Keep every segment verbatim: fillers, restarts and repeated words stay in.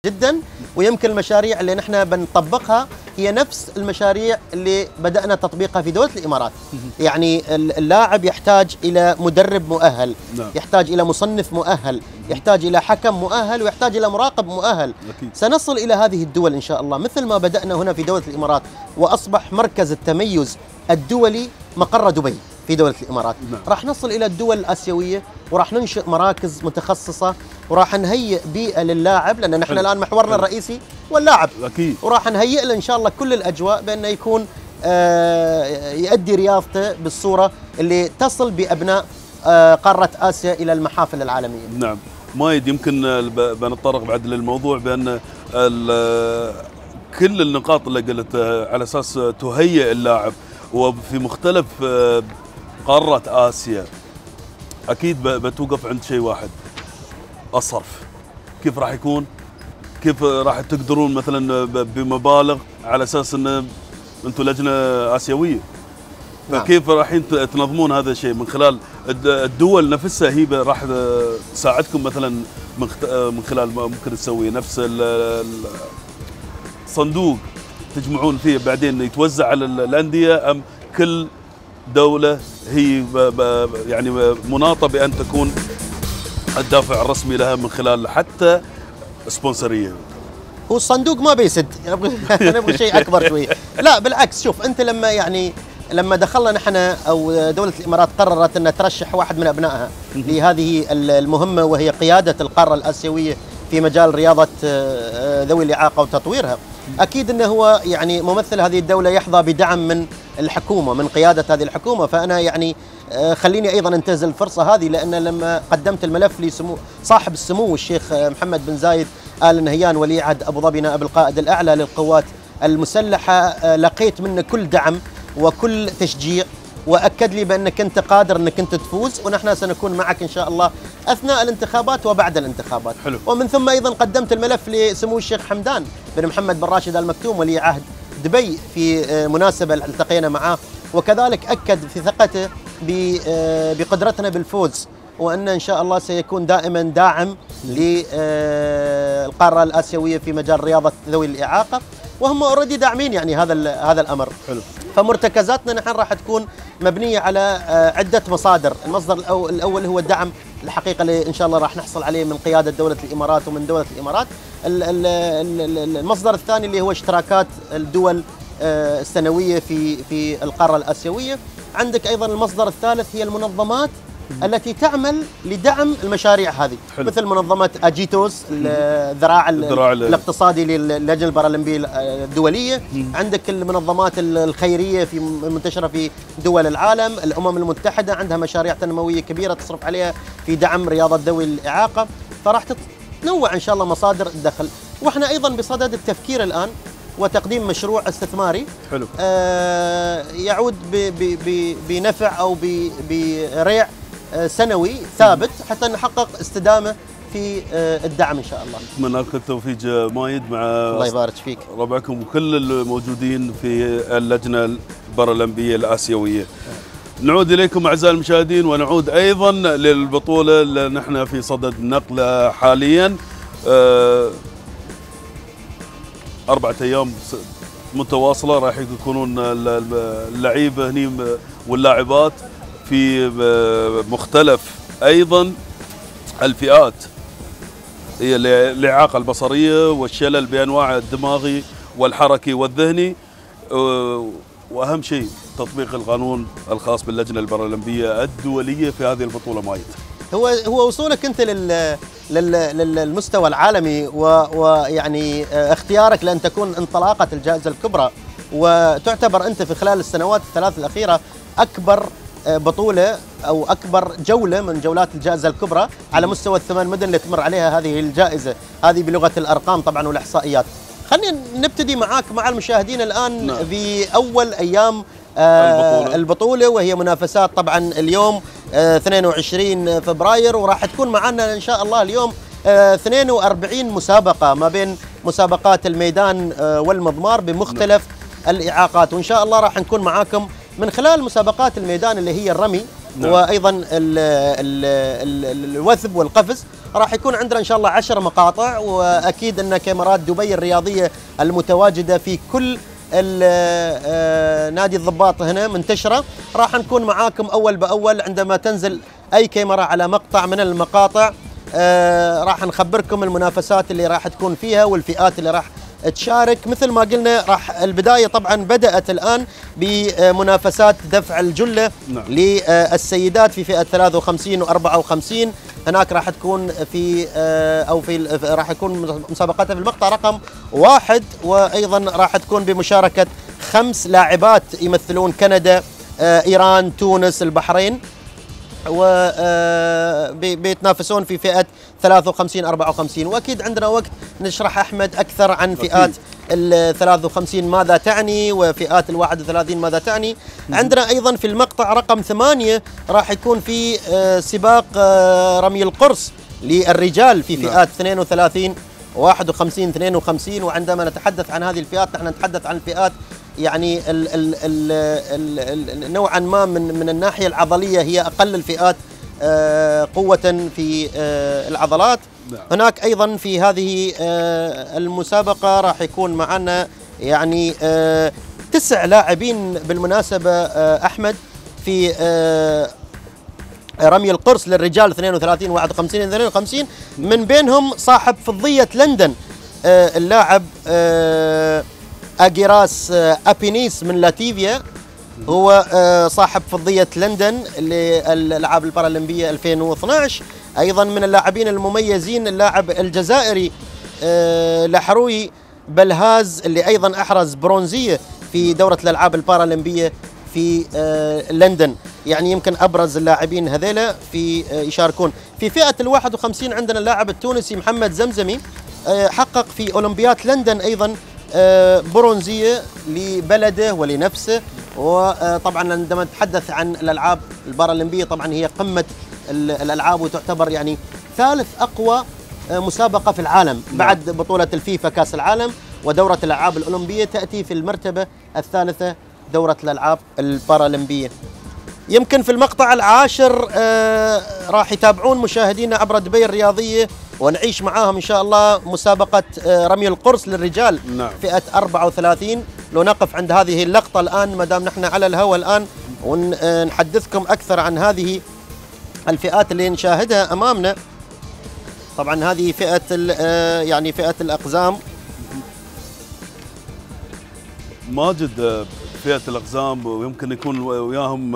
جدا، ويمكن المشاريع اللي نحن بنطبقها هي نفس المشاريع اللي بدأنا تطبيقها في دولة الإمارات. يعني اللاعب يحتاج إلى مدرب مؤهل، يحتاج إلى مصنف مؤهل، يحتاج إلى حكم مؤهل، ويحتاج إلى مراقب مؤهل. سنصل إلى هذه الدول إن شاء الله، مثل ما بدأنا هنا في دولة الإمارات وأصبح مركز التميز الدولي مقر دبي في دولة الإمارات. نعم. راح نصل إلى الدول الآسيوية وراح ننشئ مراكز متخصصة وراح نهيئ بيئة للاعب، لأن نحن الآن محورنا الرئيسي واللاعب. أكيد. وراح نهيئ له إن شاء الله كل الأجواء بأنه يكون آه يؤدي رياضته بالصورة اللي تصل بأبناء آه قارة آسيا إلى المحافل العالمية. نعم. مايد يمكن بنتطرق بعد للموضوع بأن كل النقاط اللي قلتها على أساس تهيئ اللاعب وفي مختلف قارة آسيا، أكيد بتوقف عند شيء واحد، الصرف. كيف راح يكون؟ كيف راح تقدرون مثلا بمبالغ على أساس أن أنتم لجنة آسيوية؟ فكيف راح تنظمون هذا الشيء من خلال الدول نفسها؟ هي راح تساعدكم مثلا من خلال ما ممكن تسوي نفس الصندوق تجمعون فيه بعدين يتوزع على الأندية، أم كل دولة هي يعني مناطة بأن تكون الدافع الرسمي لها من خلال حتى سبونسرية؟ هو الصندوق ما بيسد، نبغى شيء أكبر شوي. لا بالعكس، شوف أنت لما يعني لما دخلنا نحن أو دولة الإمارات قررت أن ترشح واحد من أبنائها لهذه المهمة وهي قيادة القارة الآسيوية في مجال رياضة ذوي الإعاقة وتطويرها، أكيد أنه هو يعني ممثل هذه الدولة يحظى بدعم من الحكومة، من قيادة هذه الحكومة. فأنا يعني خليني أيضا أنتهز الفرصة هذه، لأن لما قدمت الملف لسمو صاحب السمو الشيخ محمد بن زايد آل نهيان ولي عهد أبو ظبي نائب القائد الأعلى للقوات المسلحة، لقيت منه كل دعم وكل تشجيع، وأكد لي بأنك أنت قادر أنك أنت تفوز، ونحن سنكون معك إن شاء الله أثناء الانتخابات وبعد الانتخابات. حلو. ومن ثم أيضا قدمت الملف لسمو الشيخ حمدان بن محمد بن راشد آل مكتوم ولي عهد دبي في مناسبة التقينا معه، وكذلك أكد في ثقته بقدرتنا بالفوز، وأن إن شاء الله سيكون دائما داعم للقارة الآسيوية في مجال رياضة ذوي الإعاقة، وهم اوريدي داعمين يعني هذا هذا الأمر. حلو. فمرتكزاتنا نحن راح تكون مبنية على عدة مصادر. المصدر الأول هو الدعم الحقيقة اللي إن شاء الله راح نحصل عليه من قيادة دولة الإمارات ومن دولة الإمارات. المصدر الثاني اللي هو اشتراكات الدول السنوية في في القارة الآسيوية. عندك أيضا المصدر الثالث هي المنظمات التي تعمل لدعم المشاريع هذه. حلو. مثل منظمة أجيتوس الذراع الاقتصادي للجنة البارالمبية الدولية. عندك المنظمات الخيرية في منتشرة في دول العالم. الأمم المتحدة عندها مشاريع تنموية كبيرة تصرف عليها في دعم رياضة ذوي الإعاقة، فراح تتنوع إن شاء الله مصادر الدخل. وإحنا أيضا بصدد التفكير الآن وتقديم مشروع استثماري. حلو. آه يعود ب ب ب بنفع أو بريع سنوي ثابت حتى نحقق استدامة في الدعم إن شاء الله. أتمنى لكم التوفيق مايد مع الله يبارك فيك ربعكم وكل الموجودين في اللجنة البارالمبية الآسيوية. نعود إليكم أعزائي المشاهدين، ونعود أيضا للبطولة اللي نحن في صدد نقلها حاليا. أربعة أيام متواصلة راح يكونون اللعيبة هني واللاعبات في مختلف أيضا الفئات، هي الإعاقة البصرية والشلل بأنواع الدماغي والحركي والذهني، وأهم شيء تطبيق القانون الخاص باللجنة البارالمبية الدولية في هذه البطولة. مايد هو هو وصولك أنت لل للمستوى العالمي ويعني اختيارك لأن تكون انطلاقة الجائزة الكبرى، وتعتبر أنت في خلال السنوات الثلاث الأخيرة أكبر بطولة أو أكبر جولة من جولات الجائزة الكبرى على مستوى الثمان مدن اللي تمر عليها هذه الجائزة، هذه بلغة الأرقام طبعا والإحصائيات. خلينا نبتدي معاك مع المشاهدين الآن. نعم. في أول أيام آه البطولة. البطولة وهي منافسات طبعا اليوم آه اثنين وعشرين فبراير، وراح تكون معنا إن شاء الله اليوم آه اثنين وأربعين مسابقة ما بين مسابقات الميدان آه والمضمار بمختلف الإعاقات، وإن شاء الله راح نكون معاكم من خلال مسابقات الميدان اللي هي الرمي نعم. وايضا ال ال ال الوثب والقفز. راح يكون عندنا ان شاء الله عشر مقاطع، واكيد ان كاميرات دبي الرياضيه المتواجده في كل نادي الضباط هنا منتشره. راح نكون معاكم اول باول عندما تنزل اي كاميرا على مقطع من المقاطع. آه راح نخبركم المنافسات اللي راح تكون فيها والفئات اللي راح تشارك. مثل ما قلنا راح البدايه طبعا بدات الان بمنافسات دفع الجله نعم. للسيدات في فئه ثلاثة وخمسين وأربعة وخمسين. هناك راح تكون في آه او في راح يكون مسابقتها في المقطع رقم واحد، وايضا راح تكون بمشاركه خمس لاعبات يمثلون كندا، آه ايران، تونس، البحرين، وبيتنافسون في فئة ثلاثة وخمسين أربعة وخمسين. وأكيد عندنا وقت نشرح أحمد أكثر عن فئات ال ثلاثة وخمسين ماذا تعني، وفئات ال واحد وثلاثين ماذا تعني. عندنا أيضا في المقطع رقم ثمانية راح يكون في سباق رمي القرص للرجال في فئات اثنين وثلاثين واحد وخمسين اثنين وخمسين. وعندما نتحدث عن هذه الفئات نحن نتحدث عن الفئات يعني ال ال ال ال ال نوعا ما من من الناحيه العضليه هي اقل الفئات آه قوه في آه العضلات. هناك ايضا في هذه آه المسابقه راح يكون معنا يعني آه تسع لاعبين بالمناسبه آه احمد في آه رمي القرص للرجال اثنين وثلاثين واحد وخمسين اثنين وخمسين، من بينهم صاحب فضيه لندن آه اللاعب آه أجيراس أبينيس من لاتفيا، هو صاحب فضية لندن للألعاب البارالمبية ألفين واثنعش. أيضا من اللاعبين المميزين اللاعب الجزائري لحروي بلهاز اللي أيضا أحرز برونزية في دورة الألعاب البارالمبية في لندن. يعني يمكن أبرز اللاعبين هذيلا في يشاركون. في فئة الواحد وخمسين عندنا اللاعب التونسي محمد زمزمي، حقق في أولمبياد لندن أيضا برونزية لبلده ولنفسه. وطبعا عندما نتحدث عن الألعاب البارالمبية طبعا هي قمة الألعاب، وتعتبر يعني ثالث أقوى مسابقة في العالم بعد بطولة الفيفا كأس العالم، ودورة الألعاب الأولمبية تأتي في المرتبة الثالثة دورة الألعاب البارالمبية. يمكن في المقطع العاشر آه راح يتابعون مشاهدينا عبر دبي الرياضية ونعيش معاهم إن شاء الله مسابقة آه رمي القرص للرجال نعم. فئة أربعة وثلاثين. لو نقف عند هذه اللقطة الآن ما دام نحن على الهواء الآن ونحدثكم أكثر عن هذه الفئات اللي نشاهدها أمامنا. طبعا هذه فئة آه يعني فئة الأقزام. ماجد فئة الأقزام ويمكن يكون وياهم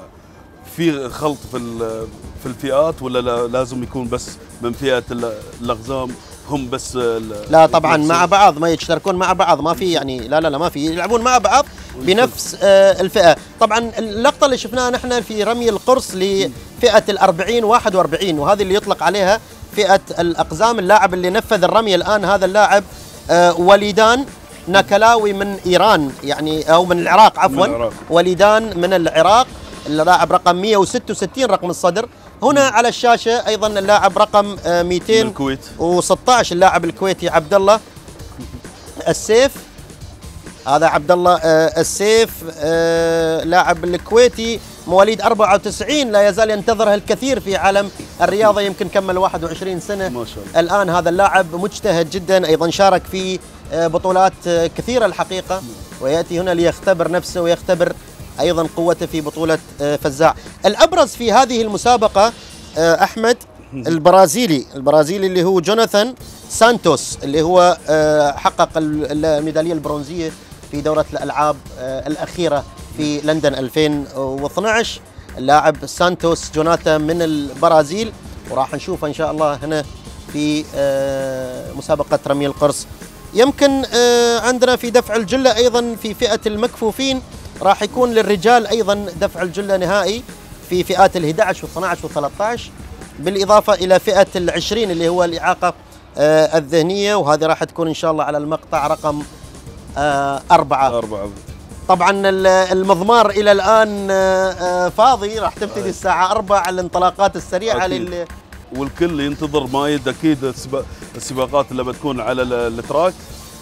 في خلط في في الفئات، ولا لازم يكون بس من فئة الأقزام هم بس؟ لا طبعا مع بعض، ما يشتركون مع بعض، ما في يعني لا لا لا ما في، يلعبون مع بعض بنفس الفئة. طبعا اللقطة اللي شفناها نحن في رمي القرص لفئة الأربعين واحد وأربعين، وهذه اللي يطلق عليها فئة الأقزام. اللاعب اللي نفذ الرمي الآن هذا اللاعب وليدان نكلاوي من إيران، يعني أو من العراق عفوا، من العراق. وليدان من العراق، اللاعب رقم مئة وستة وستين رقم الصدر. هنا على الشاشة أيضا اللاعب رقم مئتين وستة عشر اللاعب الكويتي عبد الله السيف. هذا عبد الله السيف لاعب الكويتي مواليد أربعة وتسعين، لا يزال ينتظره الكثير في عالم الرياضة، يمكن كمل واحد وعشرين سنة ما شاء الله. الآن هذا اللاعب مجتهد جدا، أيضا شارك في بطولات كثيرة الحقيقة، ويأتي هنا ليختبر نفسه ويختبر أيضا قوته في بطولة فزاع. الأبرز في هذه المسابقة أحمد البرازيلي البرازيلي اللي هو جوناثان سانتوس، اللي هو حقق الميدالية البرونزية في دورة الألعاب الأخيرة في لندن ألفين واثنعش. اللاعب سانتوس جوناثان من البرازيل، وراح نشوفه إن شاء الله هنا في مسابقة رمي القرص. يمكن عندنا في دفع الجلة أيضا في فئة المكفوفين راح يكون للرجال أيضا دفع الجلة نهائي في فئات ال أحد عشر وال اثني عشر وال ثلاثة عشر، بالإضافة إلى فئة العشرين اللي هو الإعاقة الذهنية، وهذه راح تكون إن شاء الله على المقطع رقم أربعة. أربعة. طبعا المضمار إلى الآن فاضي، راح تبتدي الساعة أربعة الانطلاقات السريعة لل والكل ينتظر مايد اكيد السباقات اللي بتكون على التراك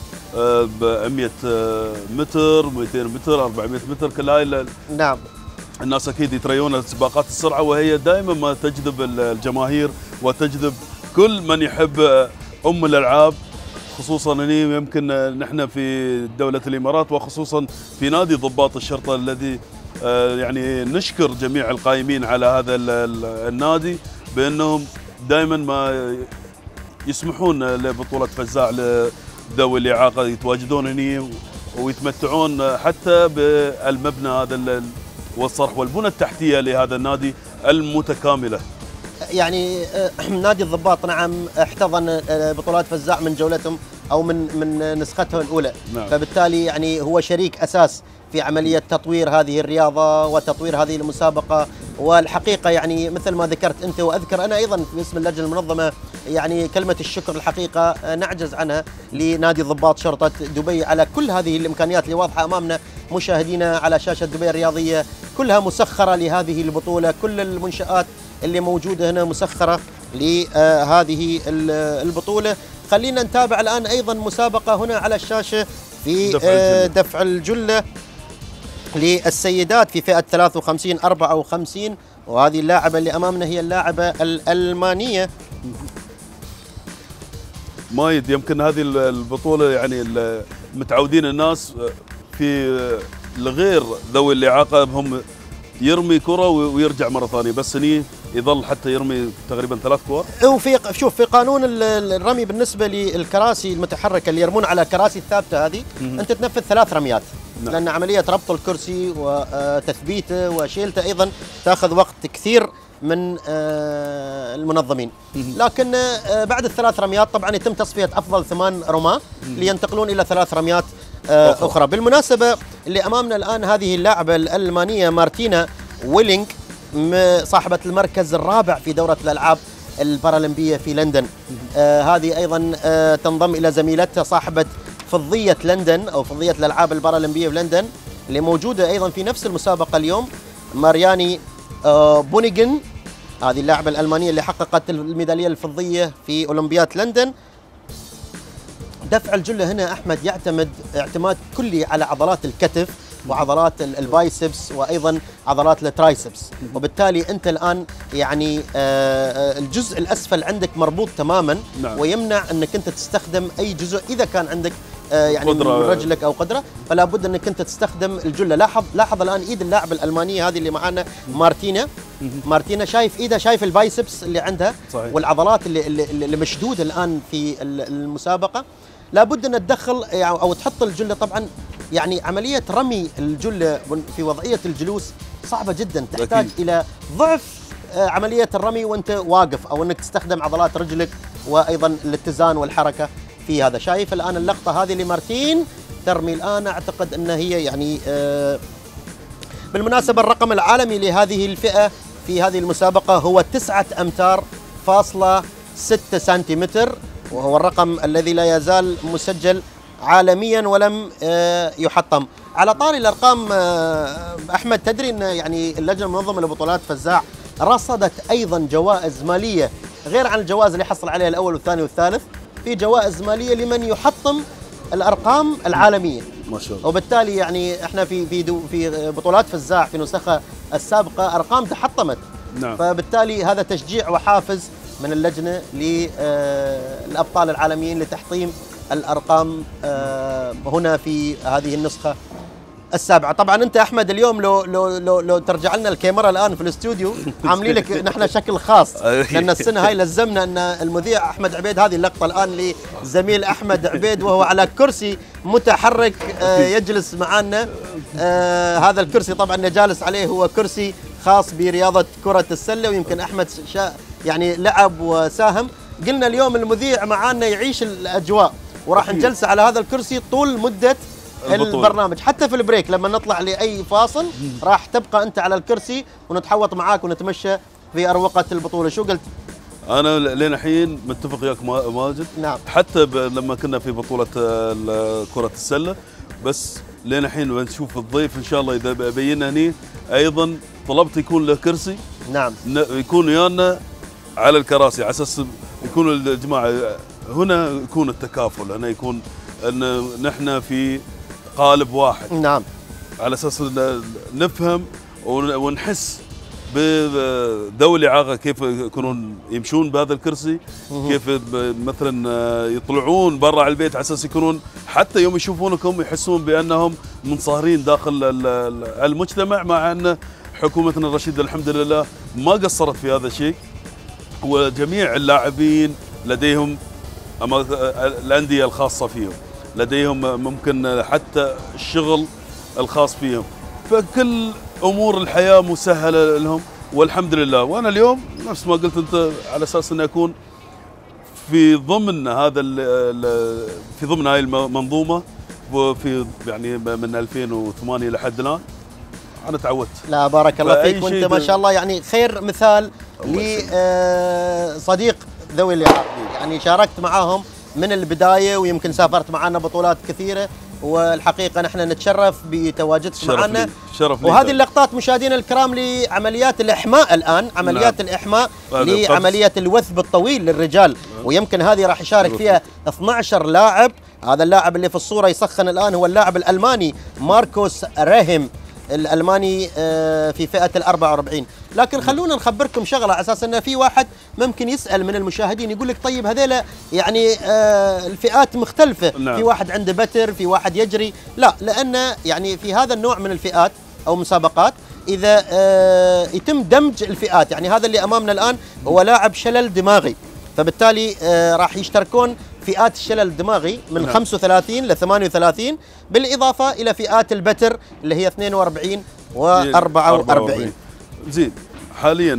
ب مئة متر مئتين متر أربعمئة متر كل هاي. نعم الناس اكيد يتريون سباقات السرعه، وهي دائما ما تجذب الجماهير وتجذب كل من يحب ام الالعاب، خصوصا هني يمكن نحن في دوله الامارات وخصوصا في نادي ضباط الشرطه الذي يعني نشكر جميع القائمين على هذا النادي بانهم دائما ما يسمحون لبطوله فزاع لذوي الاعاقه يتواجدون هني ويتمتعون حتى بالمبنى هذا والصرح والبنى التحتيه لهذا النادي المتكامله. يعني نادي الضباط نعم احتضن بطولات فزاع من جولتهم او من من نسختهم الاولى، نعم. فبالتالي يعني هو شريك اساس في عمليه تطوير هذه الرياضه وتطوير هذه المسابقه. والحقيقه يعني مثل ما ذكرت انت واذكر انا ايضا باسم اللجنه المنظمه، يعني كلمه الشكر الحقيقه نعجز عنها لنادي ضباط شرطه دبي على كل هذه الامكانيات اللي واضحه امامنا مشاهدينا على شاشه دبي الرياضيه، كلها مسخره لهذه البطوله، كل المنشآت اللي موجوده هنا مسخره لهذه البطوله. خلينا نتابع الان ايضا مسابقه هنا على الشاشه في دفع الجله, دفع الجلة للسيدات في فئه ثلاثة وخمسين أربعة وخمسين، وهذه اللاعبه اللي امامنا هي اللاعبه الالمانيه مايد. يمكن هذه البطوله يعني متعودين الناس في الغير ذوي الاعاقه هم يرمي كره ويرجع مره ثانيه، بس هني يظل حتى يرمي تقريبا ثلاث كور. وفي شوف في قانون الرمي بالنسبه للكراسي المتحركه اللي يرمون على الكراسي الثابته هذه انت تنفذ ثلاث رميات، نعم. لان عمليه ربط الكرسي وتثبيته وشيلته ايضا تاخذ وقت كثير من المنظمين، لكن بعد الثلاث رميات طبعا يتم تصفيه افضل ثمان رماة لينتقلون الى ثلاث رميات اخرى. بالمناسبه اللي امامنا الان هذه اللاعبه الالمانيه مارتينا ويلينغ صاحبه المركز الرابع في دوره الالعاب البارالمبيه في لندن. آه هذه ايضا آه تنضم الى زميلتها صاحبه فضيه لندن او فضيه الالعاب البارالمبيه في لندن اللي موجوده ايضا في نفس المسابقه اليوم، مارياني آه بونيغن، هذه اللاعبه الالمانيه اللي حققت الميداليه الفضيه في اولمبياد لندن. دفع الجله هنا احمد يعتمد اعتماد كلي على عضلات الكتف وعضلات البايسبس وايضا عضلات الترايسبس، وبالتالي انت الان يعني الجزء الاسفل عندك مربوط تماما، نعم. ويمنع انك انت تستخدم اي جزء اذا كان عندك يعني من رجلك او قدره، فلا بد انك انت تستخدم الجله. لاحظ لاحظ الان ايد اللاعب الالمانيه هذه اللي معانا مارتينا مارتينا شايف ايدها، شايف البايسبس اللي عندها، صحيح. والعضلات اللي اللي مشدوده الان في المسابقه. لابد ان تدخل او تحط الجله. طبعا يعني عمليه رمي الجله في وضعيه الجلوس صعبه جدا، تحتاج أكيد. الى ضعف عمليه الرمي وانت واقف، او انك تستخدم عضلات رجلك وايضا الاتزان والحركه في هذا. شايف الان اللقطه هذه لمارتين ترمي الان، اعتقد ان هي يعني بالمناسبه الرقم العالمي لهذه الفئه في هذه المسابقه هو تسعة امتار فاصلة ستة سنتيمتر، وهو الرقم الذي لا يزال مسجل عالميا ولم يحطم. على طاري الارقام احمد، تدري ان يعني اللجنه المنظمه لبطولات فزاع رصدت ايضا جوائز ماليه غير عن الجوائز اللي حصل عليها الاول والثاني والثالث، في جوائز ماليه لمن يحطم الارقام العالميه ما شاء الله. وبالتالي يعني احنا في في في بطولات فزاع في نسخها السابقه ارقام تحطمت، نعم. فبالتالي هذا تشجيع وحافز من اللجنه للابطال العالميين لتحطيم الارقام هنا في هذه النسخه السابعه. طبعا انت احمد اليوم لو لو لو, لو ترجع لنا الكاميرا الان في الاستوديو عاملين لك نحن شكل خاص، لان السنه هاي لزمنا ان المذيع احمد عبيد، هذه اللقطه الان لزميل احمد عبيد وهو على كرسي متحرك يجلس معنا. هذا الكرسي طبعا اللي جالس عليه هو كرسي خاص برياضه كره السله، ويمكن احمد شا يعني لعب وساهم. قلنا اليوم المذيع معانا يعيش الاجواء وراح نجلس على هذا الكرسي طول مده البرنامج، حتى في البريك لما نطلع لاي فاصل راح تبقى انت على الكرسي ونتحوط معاك ونتمشى في اروقه البطوله. شو قلت؟ انا لين الحين متفق وياك ماجد، نعم. حتى لما كنا في بطوله كره السله، بس لين الحين بنشوف الضيف ان شاء الله اذا بينا هني ايضا طلبت يكون له كرسي، نعم، يكون ويانا على الكراسي على اساس يكون الجماعه هنا، يكون التكافل هنا، يكون ان نحن في قالب واحد، نعم، على اساس نفهم ونحس بذوي الإعاقة كيف يكونون يمشون بهذا الكرسي، كيف مثلا يطلعون برا على البيت على اساس يكونون حتى يوم يشوفونكم يحسون بانهم منصهرين داخل المجتمع، مع ان حكومتنا الرشيده الحمد لله ما قصرت في هذا الشيء. وجميع اللاعبين لديهم الانديه الخاصه فيهم، لديهم ممكن حتى الشغل الخاص فيهم، فكل امور الحياه مسهله لهم والحمد لله. وانا اليوم نفس ما قلت انت على اساس اني اكون في ضمن هذا في ضمن هاي المنظومه، وفي يعني من ألفين وثمانية لحد الان انا تعودت. لا بارك الله فيك، وانت ما شاء الله يعني خير مثال لصديق ذوي الاعاقه، يعني شاركت معاهم من البدايه ويمكن سافرت معنا بطولات كثيره، والحقيقه نحن نتشرف بتواجدك معنا. شرف لي. وهذه اللقطات مشاهدينا الكرام لعمليات الاحماء الان، عمليات نعم. الاحماء لعمليه الوثب الطويل للرجال، نعم. ويمكن هذه راح يشارك فيها اثني عشر لاعب. هذا اللاعب اللي في الصوره يسخن الان هو اللاعب الالماني ماركوس راهم، الالماني في فئه ال أربعة وأربعين. لكن خلونا نخبركم شغله على اساس انه في واحد ممكن يسال من المشاهدين يقول لك طيب هذيلا يعني آه الفئات مختلفه، نعم. في واحد عنده بتر، في واحد يجري، لا، لان يعني في هذا النوع من الفئات او مسابقات اذا آه يتم دمج الفئات، يعني هذا اللي امامنا الان هو لاعب شلل دماغي، فبالتالي آه راح يشتركون فئات الشلل الدماغي من نعم. خمسة وثلاثين ل ثمانية وثلاثين، بالاضافه الى فئات البتر اللي هي اثنين وأربعين و أربعة وأربعين. زين، حاليا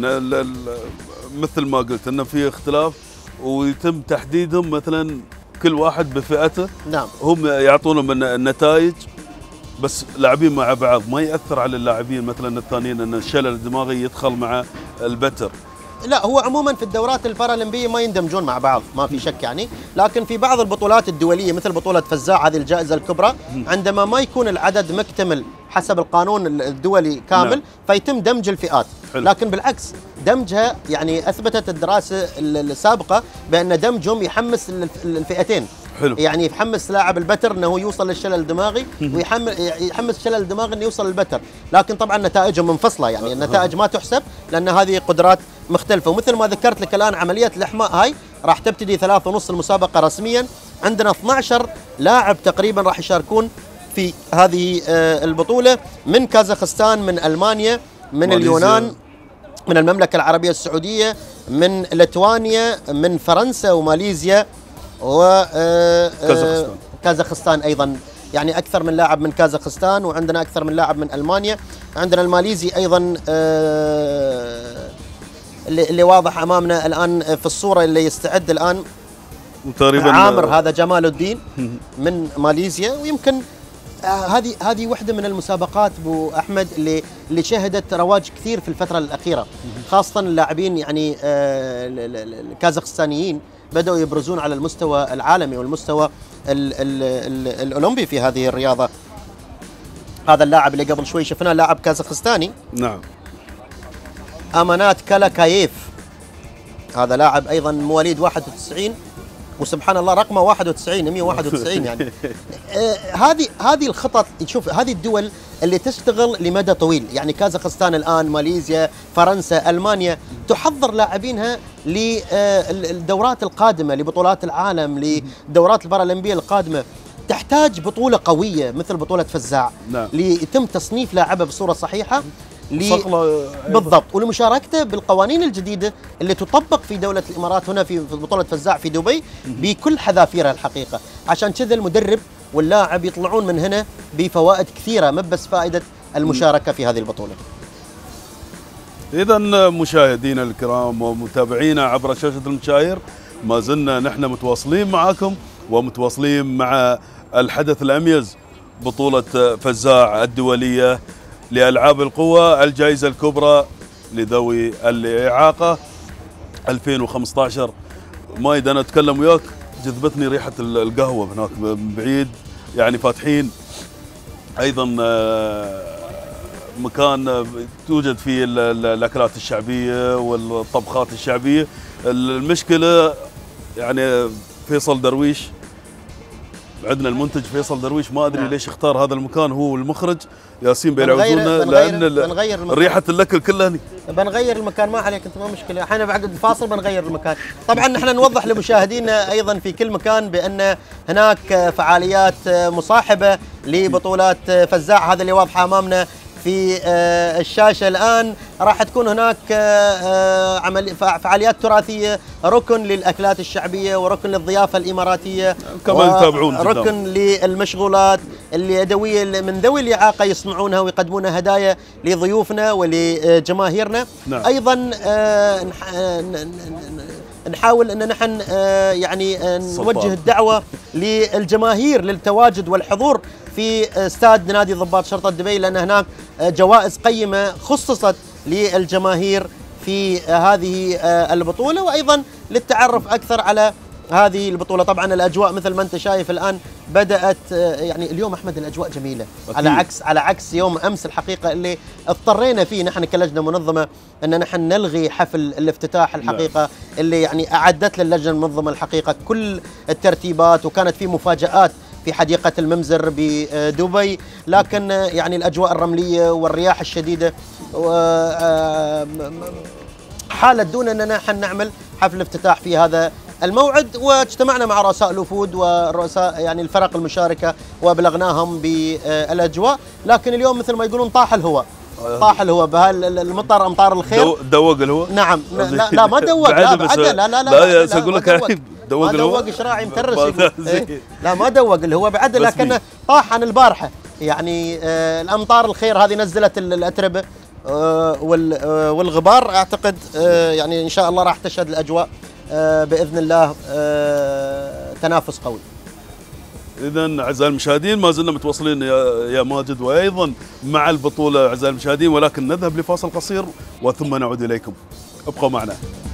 مثل ما قلت انه في اختلاف ويتم تحديدهم، مثلا كل واحد بفئته، نعم. هم يعطونهم النتائج، بس لاعبين مع بعض ما ياثر على اللاعبين مثلا الثانيين ان الشلل الدماغي يدخل مع البتر. لا، هو عموما في الدورات البارالمبيه ما يندمجون مع بعض، ما في شك يعني، لكن في بعض البطولات الدوليه مثل بطوله فزاع هذه الجائزه الكبرى، عندما ما يكون العدد مكتمل حسب القانون الدولي كامل، نعم. فيتم دمج الفئات. حلو. لكن بالعكس دمجها يعني اثبتت الدراسه السابقه بان دمجهم يحمس الفئتين. حلو. يعني يحمس لاعب البتر انه يوصل للشلل الدماغي، ويحمس الشلل الدماغي انه يوصل للبتر، لكن طبعا نتائجهم منفصله، يعني النتائج ما تحسب لان هذه قدرات مختلفه. ومثل ما ذكرت لك الان عمليه الاحماء هاي راح تبتدي ثلاثة ونص المسابقه رسميا، عندنا اثني عشر لاعب تقريبا راح يشاركون في هذه البطوله، من كازاخستان، من المانيا، من ماليزيا. اليونان، من المملكه العربيه السعوديه، من ليتوانيا، من فرنسا وماليزيا و كازاخستان. كازاخستان ايضا، يعني اكثر من لاعب من كازاخستان، وعندنا اكثر من لاعب من المانيا، عندنا الماليزي ايضا اللي, اللي واضح امامنا الان في الصوره اللي يستعد الان تقريبا عامر، هذا جمال الدين من ماليزيا. ويمكن هذه آه هذه واحده من المسابقات ابو احمد اللي اللي شهدت رواج كثير في الفتره الاخيره، خاصه اللاعبين يعني آه الكازاخستانيين بدأوا يبرزون على المستوى العالمي والمستوى ال ال ال الأولمبي في هذه الرياضة. هذا اللاعب اللي قبل شوي شفناه لاعب كازاخستاني، نعم، أمانات كالاكاييف، هذا لاعب أيضا مواليد واحد وتسعين، وسبحان الله رقمه واحد وتسعين مئة وواحد وتسعين يعني. آه هذه هذه الخطط، شوف هذه الدول اللي تشتغل لمدى طويل، يعني كازاخستان الآن، ماليزيا، فرنسا، ألمانيا، تحضر لاعبينها للدورات القادمة، لبطولات العالم، لدورات البارالمبية القادمة. تحتاج بطولة قوية مثل بطولة فزاع، نعم. ليتم تصنيف لاعبه بصورة صحيحة، بالضبط، ولمشاركته بالقوانين الجديدة اللي تطبق في دولة الإمارات هنا في بطولة فزاع في دبي بكل حذافيرها الحقيقة. عشان كذا المدرب واللاعب يطلعون من هنا بفوائد كثيرة، ما بس فائدة المشاركة في هذه البطولة. إذا مشاهدينا الكرام ومتابعينا عبر شاشة المشاهير، ما زلنا نحن متواصلين معكم ومتواصلين مع الحدث الأميز، بطولة فزاع الدولية لألعاب القوى، الجائزة الكبرى لذوي الإعاقة ألفين وخمسة عشر. مايد أنا أتكلم وياك جذبتني ريحة القهوة هناك من بعيد، يعني فاتحين أيضا مكان توجد فيه الأكلات الشعبية والطبخات الشعبية. المشكلة يعني فيصل درويش عندنا المنتج فيصل درويش، ما ادري نعم. ليش اختار هذا المكان هو والمخرج ياسين بنغير بيلعبونا، بنغير لان بنغير المكان. ريحه الاكل كلها هني. بنغير المكان ما عليك انت، ما مشكله، احنا بعد الفاصل بنغير المكان. طبعا نحن نوضح لمشاهدينا ايضا في كل مكان بان هناك فعاليات مصاحبه لبطولات فزاع، هذا اللي واضحه امامنا في الشاشه الان. راح تكون هناك عمل فعاليات تراثيه، ركن للاكلات الشعبيه وركن للضيافه الاماراتيه، كمان يتابعون ركن للمشغولات اليدويه من ذوي الاعاقه يصنعونها ويقدمونها هدايا لضيوفنا ولجماهيرنا. نعم. ايضا نحاول ان نحن يعني نوجه الدعوه للجماهير للتواجد والحضور في استاد نادي ضباط شرطه دبي، لان هناك جوائز قيمه خصصت للجماهير في هذه البطوله، وايضا للتعرف اكثر على هذه البطوله. طبعا الاجواء مثل ما انت شايف الان بدات، يعني اليوم احمد الاجواء جميله أكيد. على عكس على عكس يوم امس الحقيقه اللي اضطرينا فيه نحن كلجنه منظمه ان نحن نلغي حفل الافتتاح الحقيقه. لا. اللي يعني اعدت للجنه المنظمه الحقيقه كل الترتيبات، وكانت في مفاجات في حديقة الممزر بدبي، لكن يعني الأجواء الرملية والرياح الشديدة حالت دون أننا نحن نعمل حفل افتتاح في هذا الموعد. واجتمعنا مع رؤساء الوفود ورؤساء يعني الفرق المشاركة وبلغناهم بالأجواء، لكن اليوم مثل ما يقولون طاح الهواء، طاح الهواء بهالمطر، امطار الخير. دوق الهواء؟ نعم. لا لا ما دوق، لا بعد لا لا لا لا لا اقول لك عيب، دوق الهواء. ما دوق شراعي مترس. إيه؟ لا ما دوق الهواء بعد، لكنه طاح عن البارحه. يعني آه الامطار الخير هذه نزلت الاتربه آه والغبار، اعتقد آه يعني ان شاء الله راح تشهد الاجواء آه باذن الله آه تنافس قوي. إذا أعزائي المشاهدين ما زلنا متواصلين يا يا ماجد، وأيضا مع البطولة أعزائي المشاهدين، ولكن نذهب لفاصل قصير وثم نعود إليكم، ابقوا معنا.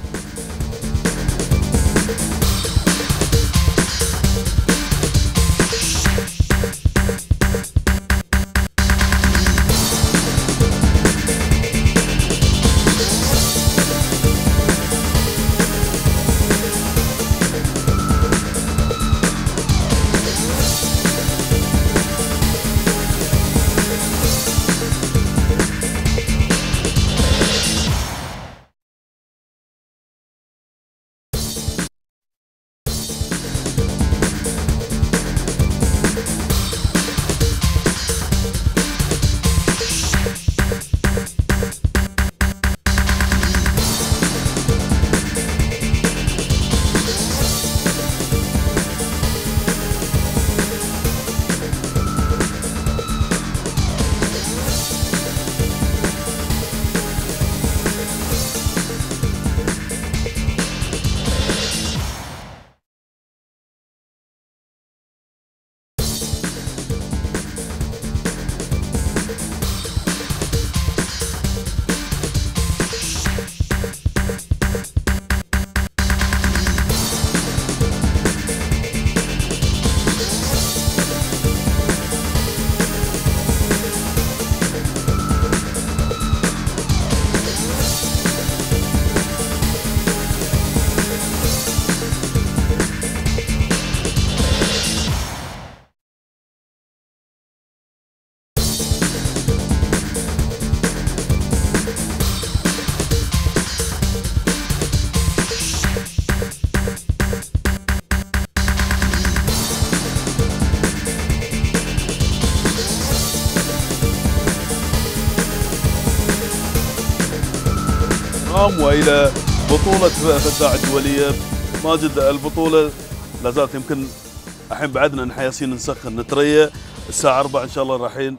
والى بطولة فزاع الدولية. ماجد البطولة لا زالت يمكن الحين بعدنا نحن ياسين نسخن نتريا الساعة أربعة ان شاء الله رايحين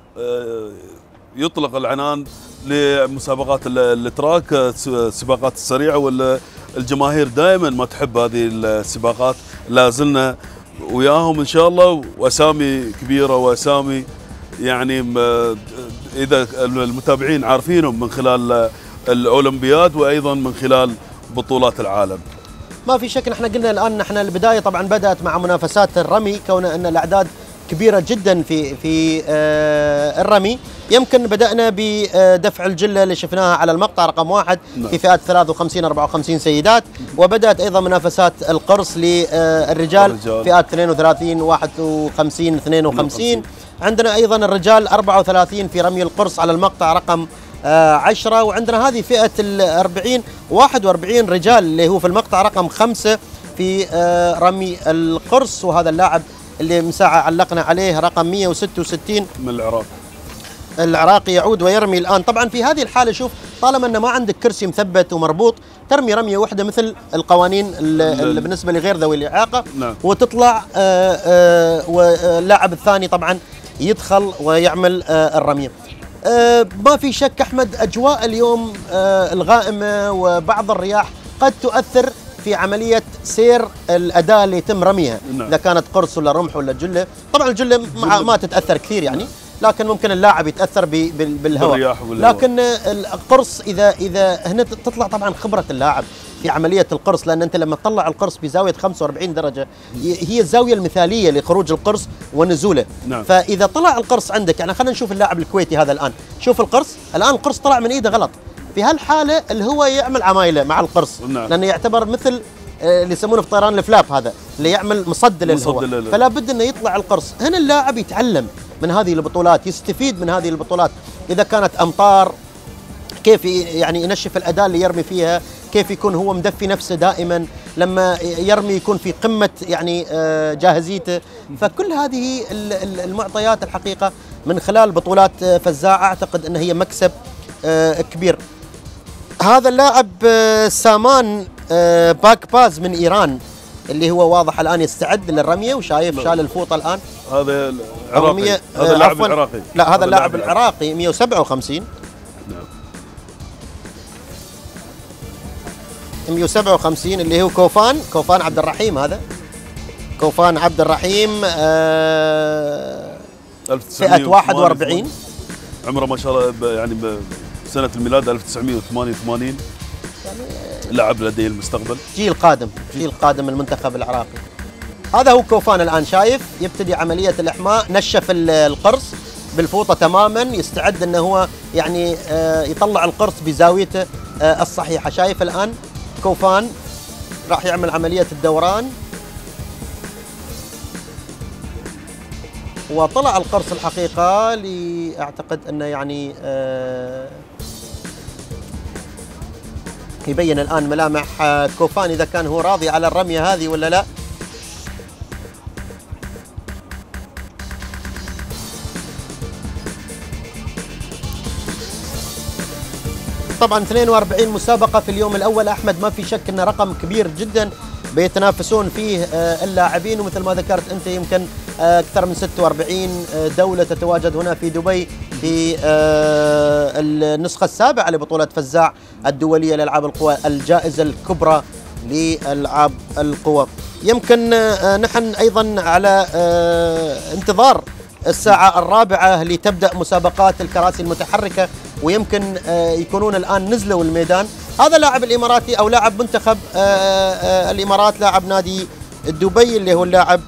يطلق العنان لمسابقات التراك، السباقات السريعة، ولا الجماهير دائما ما تحب هذه السباقات، لا زلنا وياهم ان شاء الله، واسامي كبيرة واسامي يعني اذا المتابعين عارفينهم من خلال الاولمبياد وايضا من خلال بطولات العالم. ما في شك، نحن قلنا الان نحن البدايه طبعا بدات مع منافسات الرمي، كون ان الاعداد كبيرة جدا في في الرمي. يمكن بدأنا بدفع الجلة اللي شفناها على المقطع رقم واحد في فئات ثلاثة وخمسين أربعة وخمسين سيدات، وبدأت أيضا منافسات القرص للرجال فئات اثنين وثلاثين واحد وخمسين اثنين وخمسين. عندنا أيضا الرجال أربعة وثلاثين في رمي القرص على المقطع رقم عشرة، وعندنا هذه فئة الأربعين واحد وأربعين رجال اللي هو في المقطع رقم خمسة في رمي القرص. وهذا اللاعب اللي من ساعة علقنا عليه رقم مئة وستة وستين من العراق، العراقي يعود ويرمي الآن. طبعا في هذه الحالة شوف، طالما أن ما عندك كرسي مثبت ومربوط، ترمي رمية واحدة مثل القوانين اللي بالنسبة لغير ذوي الإعاقة، نعم. وتطلع آآ آآ واللاعب الثاني طبعا يدخل ويعمل الرمية. ما في شك أحمد، أجواء اليوم الغائمة وبعض الرياح قد تؤثر في عملية سير الأداة اللي يتم رميها، نعم. إذا كانت قرص ولا رمح ولا جلة. طبعا الجلة ما تتأثر كثير يعني، لكن ممكن اللاعب يتأثر بالهواء، لكن القرص إذا إذا هنا تطلع طبعا خبرة اللاعب في عملية القرص، لأن أنت لما تطلع القرص بزاوية خمسة وأربعين درجة هي الزاوية المثالية لخروج القرص ونزوله، نعم. فإذا طلع القرص عندك، يعني خلينا نشوف اللاعب الكويتي هذا الآن، شوف القرص الآن، القرص طلع من إيده غلط، في هالحالة الهواء يعمل عمايله مع القرص، نعم. لأنه يعتبر مثل اللي يسمونه في طيران الفلاب، هذا اللي يعمل مصد للهواء، فلا بد انه يطلع القرص. هنا اللاعب يتعلم من هذه البطولات، يستفيد من هذه البطولات، اذا كانت امطار كيف يعني ينشف الاداة اللي يرمي فيها، كيف يكون هو مدفي نفسه دائما لما يرمي، يكون في قمة يعني جاهزيته. فكل هذه المعطيات الحقيقة من خلال بطولات فزاع اعتقد ان هي مكسب كبير. هذا اللاعب سامان باك باز من إيران اللي هو واضح الآن يستعد للرمية، وشايف شال الفوطة الآن. هذا العراقي، هذا اللاعب العراقي، لا هذا اللاعب العراقي مئة وسبعة وخمسين، نعم. مئة وسبعة وخمسين اللي هو كوفان كوفان عبد الرحيم، هذا كوفان عبد الرحيم آه فئة واحد وأربعين، عمره ما شاء الله يعني سنة الميلاد ألف وتسعمئة وثمانية وثمانين، لاعب لديه المستقبل، جيل قادم جيل قادم المنتخب العراقي. هذا هو كوفان الآن، شايف يبتدي عملية الإحماء، نشف القرص بالفوطة تماما، يستعد أنه هو يعني يطلع القرص بزاويته الصحيحة. شايف الآن كوفان راح يعمل عملية الدوران، وطلع القرص الحقيقة اللي أعتقد أنه يعني آه يبين الآن ملامح كوفان إذا كان هو راضي على الرمية هذه ولا لا. طبعا اثنين وأربعين مسابقة في اليوم الأول أحمد، ما في شك أنه رقم كبير جدا بيتنافسون فيه اللاعبين، ومثل ما ذكرت أنت يمكن أكثر من ستة وأربعين دولة تتواجد هنا في دبي في النسخة السابعة لبطولة فزاع الدولية لألعاب القوى، الجائزة الكبرى لألعاب القوى. يمكن نحن أيضا على انتظار الساعة الرابعة لتبدأ مسابقات الكراسي المتحركة، ويمكن يكونون الآن نزلوا الميدان. هذا لاعب الإماراتي أو لاعب منتخب الإمارات، لاعب نادي دبي اللي هو اللاعب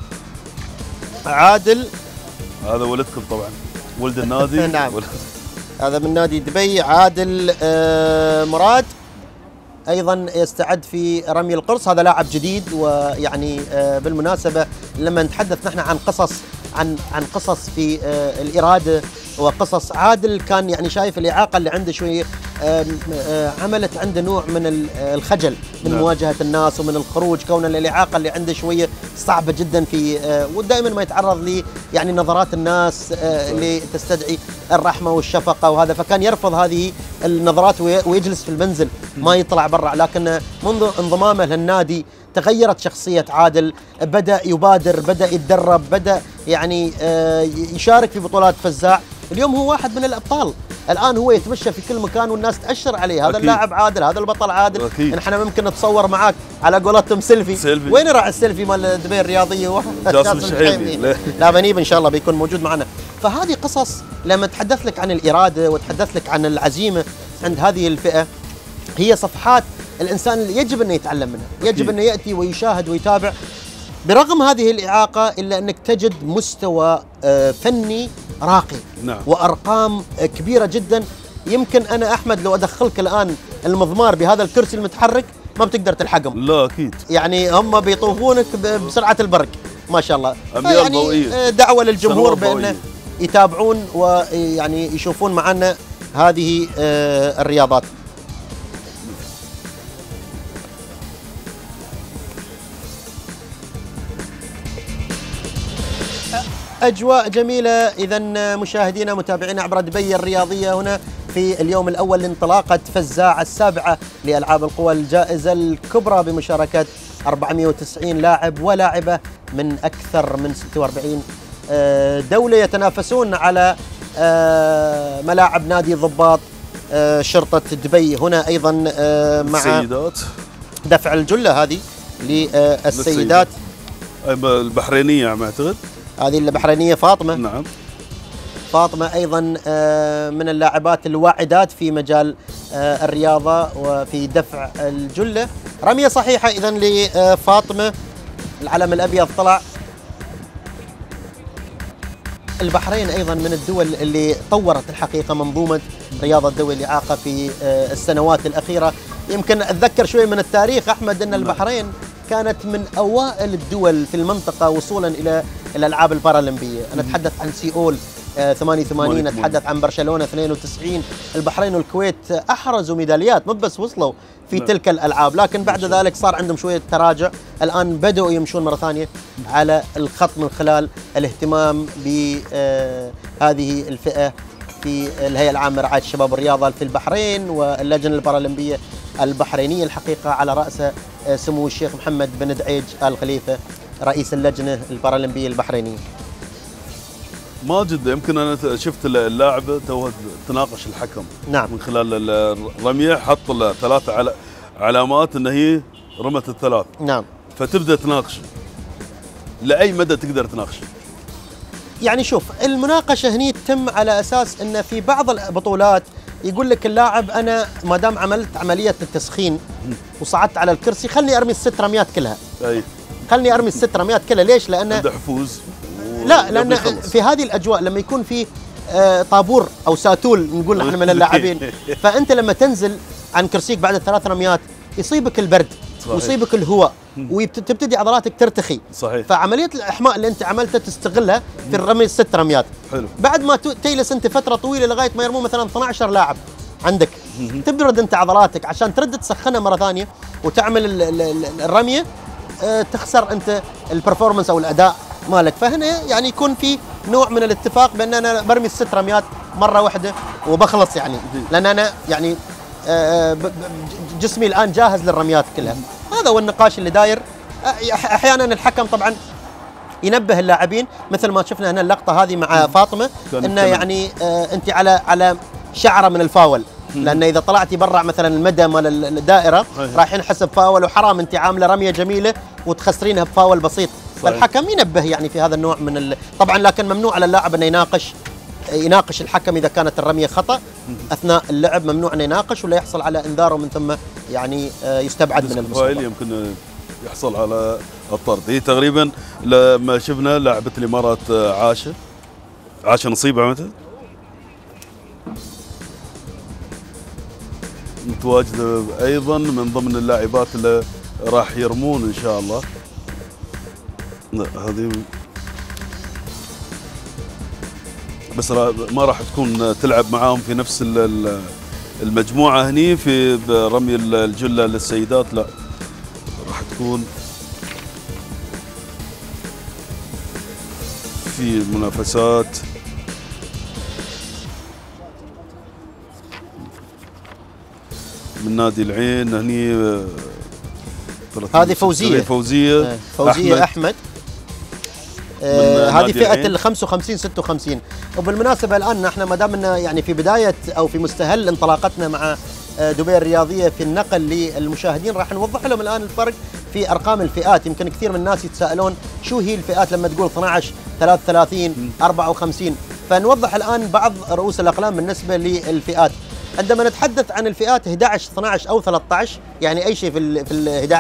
عادل. هذا ولدكم طبعا، ولد النادي. نعم. هذا من نادي دبي عادل مراد، أيضا يستعد في رمي القرص. هذا لاعب جديد، ويعني بالمناسبة لما نتحدث نحن عن قصص عن عن قصص في الإرادة وقصص، عادل كان يعني شايف الإعاقة اللي عنده شوية عملت عنده نوع من الخجل من نعم. مواجهة الناس ومن الخروج، كون الإعاقة اللي عنده شوية صعبة جدا في ودائما ما يتعرض لي يعني نظرات الناس اللي تستدعي الرحمة والشفقة وهذا، فكان يرفض هذه النظرات ويجلس في المنزل ما يطلع برا. لكن منذ انضمامه للنادي تغيرت شخصية عادل، بدأ يبادر، بدأ يتدرب، بدأ يعني يشارك في بطولات فزاع. اليوم هو واحد من الأبطال، الآن هو يتمشى في كل مكان والناس تأشر عليه، هذا أكيد. اللاعب عادل، هذا البطل عادل. أكيد. نحن ممكن نتصور معاك على قولتهم سيلفي. سيلفي وين راح السيلفي مال دبي الرياضية؟ جاسم الشحيمي. لا بنيب إن شاء الله بيكون موجود معنا. فهذه قصص لما تحدث لك عن الإرادة وتحدث لك عن العزيمة عند هذه الفئة، هي صفحات الإنسان اللي يجب أنه يتعلم منها، يجب أنه يأتي ويشاهد ويتابع برغم هذه الإعاقة إلا أنك تجد مستوى فني راقي. نعم. وأرقام كبيرة جدا. يمكن أنا أحمد لو أدخلك الآن المضمار بهذا الكرسي المتحرك ما بتقدر تلحقهم. لا أكيد. يعني هم بيطوفونك بسرعة البرق ما شاء الله. يعني دعوة للجمهور بأنه يتابعون ويعني يشوفون معنا هذه الرياضات. أجواء جميلة إذا مشاهدينا متابعينا عبر دبي الرياضية هنا في اليوم الأول لانطلاقة فزاع السابعة لألعاب القوى، الجائزة الكبرى بمشاركة أربعمئة وتسعين لاعب ولاعبة من أكثر من ستة وأربعين دولة يتنافسون على ملاعب نادي ضباط شرطة دبي. هنا أيضا مع السيدات دفع الجلة هذه للسيدات البحرينية على ما أعتقد، هذه البحرينية فاطمة. نعم. فاطمة أيضا من اللاعبات الواعدات في مجال الرياضة وفي دفع الجلة. رمية صحيحة إذا لفاطمة، العلم الأبيض طلع. البحرين أيضا من الدول اللي طورت الحقيقة منظومة رياضة ذوي الإعاقة في السنوات الأخيرة. يمكن أتذكر شوي من التاريخ أحمد أن البحرين كانت من أوائل الدول في المنطقة وصولا إلى الألعاب البارالمبية. أنا أتحدث عن سيول ثمانية وثمانين، أتحدث عن برشلونة اثنين وتسعين. البحرين والكويت أحرزوا ميداليات، مو بس وصلوا في لا. تلك الألعاب، لكن بعد ذلك صار عندهم شوية تراجع. الآن بدأوا يمشون مرة ثانية على الخط من خلال الاهتمام بهذه الفئة في الهيئة العامة لرعاية الشباب والرياضة في البحرين واللجنة البارالمبية البحرينية الحقيقة على رأس سمو الشيخ محمد بن دعيج آل خليفة رئيس اللجنة البارالمبية البحرينية. ماجد، يمكن أنا شفت اللاعبة توها تناقش الحكم. نعم. من خلال الرمية حط ثلاث علامات أن هي رمت الثلاث. نعم. فتبدأ تناقش. لأي مدى تقدر تناقش؟ يعني شوف، المناقشة هني تتم على أساس أن في بعض البطولات يقول لك اللاعب أنا ما دام عملت عملية التسخين وصعدت على الكرسي خلني أرمي الست رميات كلها. أي. خلني أرمي الست رميات كلها. ليش؟ لأن عنده حفوز. لا، لأن في هذه الأجواء لما يكون في طابور أو ساتول نقول نحن من اللاعبين، فأنت لما تنزل عن كرسيك بعد الثلاث رميات يصيبك البرد. صحيح. ويصيبك الهواء وتبتدي عضلاتك ترتخي. صحيح. فعملية الإحماء اللي أنت عملتها تستغلها في الرمي الست رميات. حلو. بعد ما تجلس أنت فترة طويلة لغاية ما يرمون مثلا اثني عشر لاعب عندك، تبرد أنت عضلاتك عشان ترد تسخنها مرة ثانية وتعمل الرمية، تخسر أنت البرفورمانس أو الأداء مالك. فهنا يعني يكون في نوع من الاتفاق بأن أنا برمي الست رميات مرة واحدة وبخلص، يعني لأن أنا يعني جسمي الآن جاهز للرميات كلها. هذا هو النقاش اللي داير. أحيانا الحكم طبعا ينبه اللاعبين مثل ما شفنا هنا اللقطة هذه مع فاطمة، أنه يعني أنت على على شعرة من الفاول، لأن إذا طلعتي برا مثلا المدى مال الدائرة راح ينحسب فاول، وحرام أنت عاملة رمية جميلة وتخسرينها بفاول بسيط. فالحكم ينبه يعني في هذا النوع من ال... طبعا لكن ممنوع على اللاعب أن يناقش يناقش الحكم إذا كانت الرمية خطأ أثناء اللعب، ممنوع أن يناقش ولا يحصل على إنذار ومن ثم يعني يستبعد من المسابقة. يمكن يحصل على الطرد. هي تقريبا لما شفنا لاعبة الإمارات عاشة عاشة نصيب عمتها متواجدة أيضا من ضمن اللاعبات اللي راح يرمون إن شاء الله. لا هذه بس ما راح تكون تلعب معاهم في نفس المجموعة هني في رمي الجلة للسيدات، لا راح تكون في منافسات من نادي العين هني. هذه فوزية فوزية فوزية أحمد, أحمد. آه هذه فئة ال خمسة وخمسين ستة وخمسين. وبالمناسبة الآن احنا ما دام يعني في بداية أو في مستهل انطلاقتنا مع دبي الرياضية في النقل للمشاهدين، راح نوضح لهم الآن الفرق في أرقام الفئات. يمكن كثير من الناس يتساءلون شو هي الفئات لما تقول اثني عشر ثلاثة وثلاثين أربعة وخمسين، فنوضح الآن بعض رؤوس الأقلام بالنسبة للفئات. عندما نتحدث عن الفئات احد عشر اثني عشر أو ثلاثة عشر، يعني أي شيء في ال في ال احد عشر،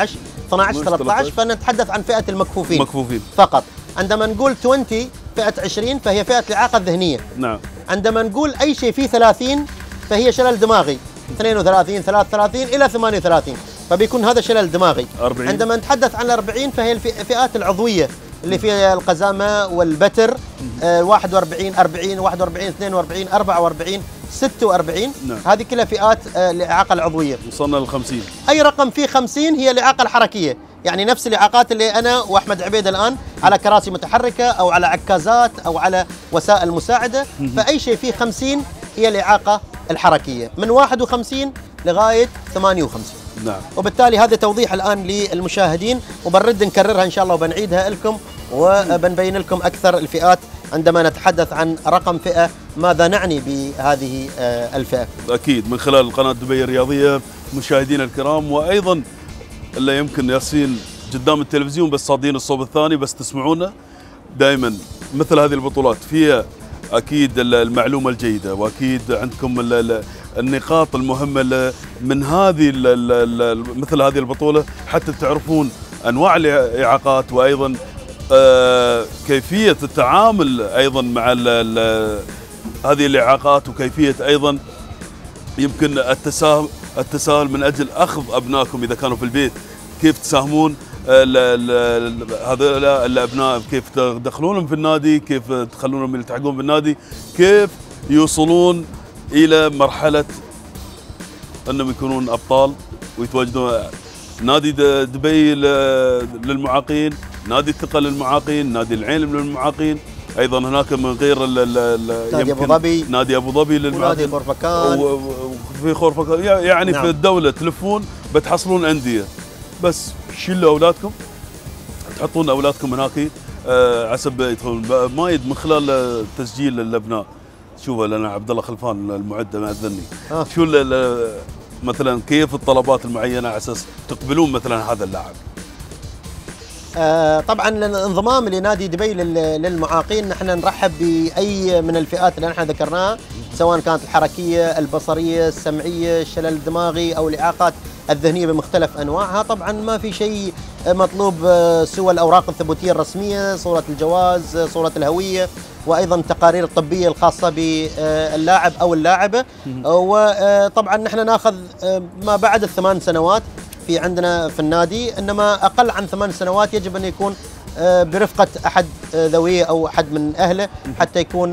اثنا عشر ثلاثة عشر، فنتحدث عن فئة المكفوفين مكفوفين فقط. عندما نقول عشرين فئة عشرين فهي فئة الإعاقة الذهنية. نعم. عندما نقول أي شيء فيه ثلاثين فهي شلل دماغي، اثنين وثلاثين ثلاثة وثلاثين إلى ثمانية وثلاثين، فبيكون هذا شلل دماغي. أربعين. عندما نتحدث عن أربعين فهي الفئات العضوية اللي فيها القزامة والبتر، آه واحد وأربعين أربعين واحد وأربعين اثنين وأربعين أربعة وأربعين ستة وأربعين. نعم. هذه كلها فئات آه الإعاقة العضوية. وصلنا لل خمسين. أي رقم فيه خمسين هي الإعاقة الحركية، يعني نفس الإعاقات اللي أنا وأحمد عبيد الآن على كراسي متحركة أو على عكازات أو على وسائل مساعدة، فأي شيء فيه خمسين هي الإعاقة الحركية من واحد وخمسين لغاية ثمانية وخمسين. نعم. وبالتالي هذا توضيح الآن للمشاهدين، وبنرد نكررها إن شاء الله وبنعيدها لكم وبنبين لكم أكثر الفئات عندما نتحدث عن رقم فئة ماذا نعني بهذه الفئة. أكيد من خلال قناة دبي الرياضية مشاهدينا الكرام، وأيضا اللي يمكن ياسين قدام التلفزيون بس صادين الصوب الثاني بس تسمعونا دائما. مثل هذه البطولات فيها أكيد المعلومة الجيدة، وأكيد عندكم النقاط المهمة من هذه مثل هذه البطولة حتى تعرفون أنواع الإعاقات، وأيضا كيفية التعامل أيضا مع هذه الإعاقات، وكيفية أيضا يمكن التساهل التساهل من أجل أخذ أبنائكم إذا كانوا في البيت، كيف تساهمون هذول الأبناء، كيف تدخلونهم في النادي، كيف تخلونهم يلتحقون بالنادي، كيف يوصلون إلى مرحلة أنهم يكونون أبطال ويتواجدون. نادي دبي للمعاقين، نادي الثقة للمعاقين، نادي العين للمعاقين، ايضا هناك من غير نادي ابو ظبي، نادي ابو ظبي للمعاقين، ونادي خورفكان، وفي خورفكان يعني. نعم. في الدولة تلفون بتحصلون أندية، بس شيلوا اولادكم تحطون اولادكم هناك آه عسب يدخلون مايد من خلال تسجيل الابناء. شوفوا لنا عبد الله خلفان المعد مأذني آه. شو مثلا كيف الطلبات المعينة على اساس تقبلون مثلا هذا اللاعب؟ آه طبعا الانضمام لنادي دبي للمعاقين نحن نرحب باي من الفئات اللي نحن ذكرناها، سواء كانت الحركيه، البصريه، السمعيه، الشلل الدماغي او الاعاقات الذهنيه بمختلف انواعها. طبعا ما في شيء مطلوب سوى الاوراق الثبوتيه الرسميه، صوره الجواز، صوره الهويه، وايضا التقارير الطبيه الخاصه باللاعب او اللاعبه. وطبعا نحن ناخذ ما بعد الثمان سنوات في عندنا في النادي، انما اقل عن ثمان سنوات يجب ان يكون برفقه احد ذويه او احد من اهله حتى يكون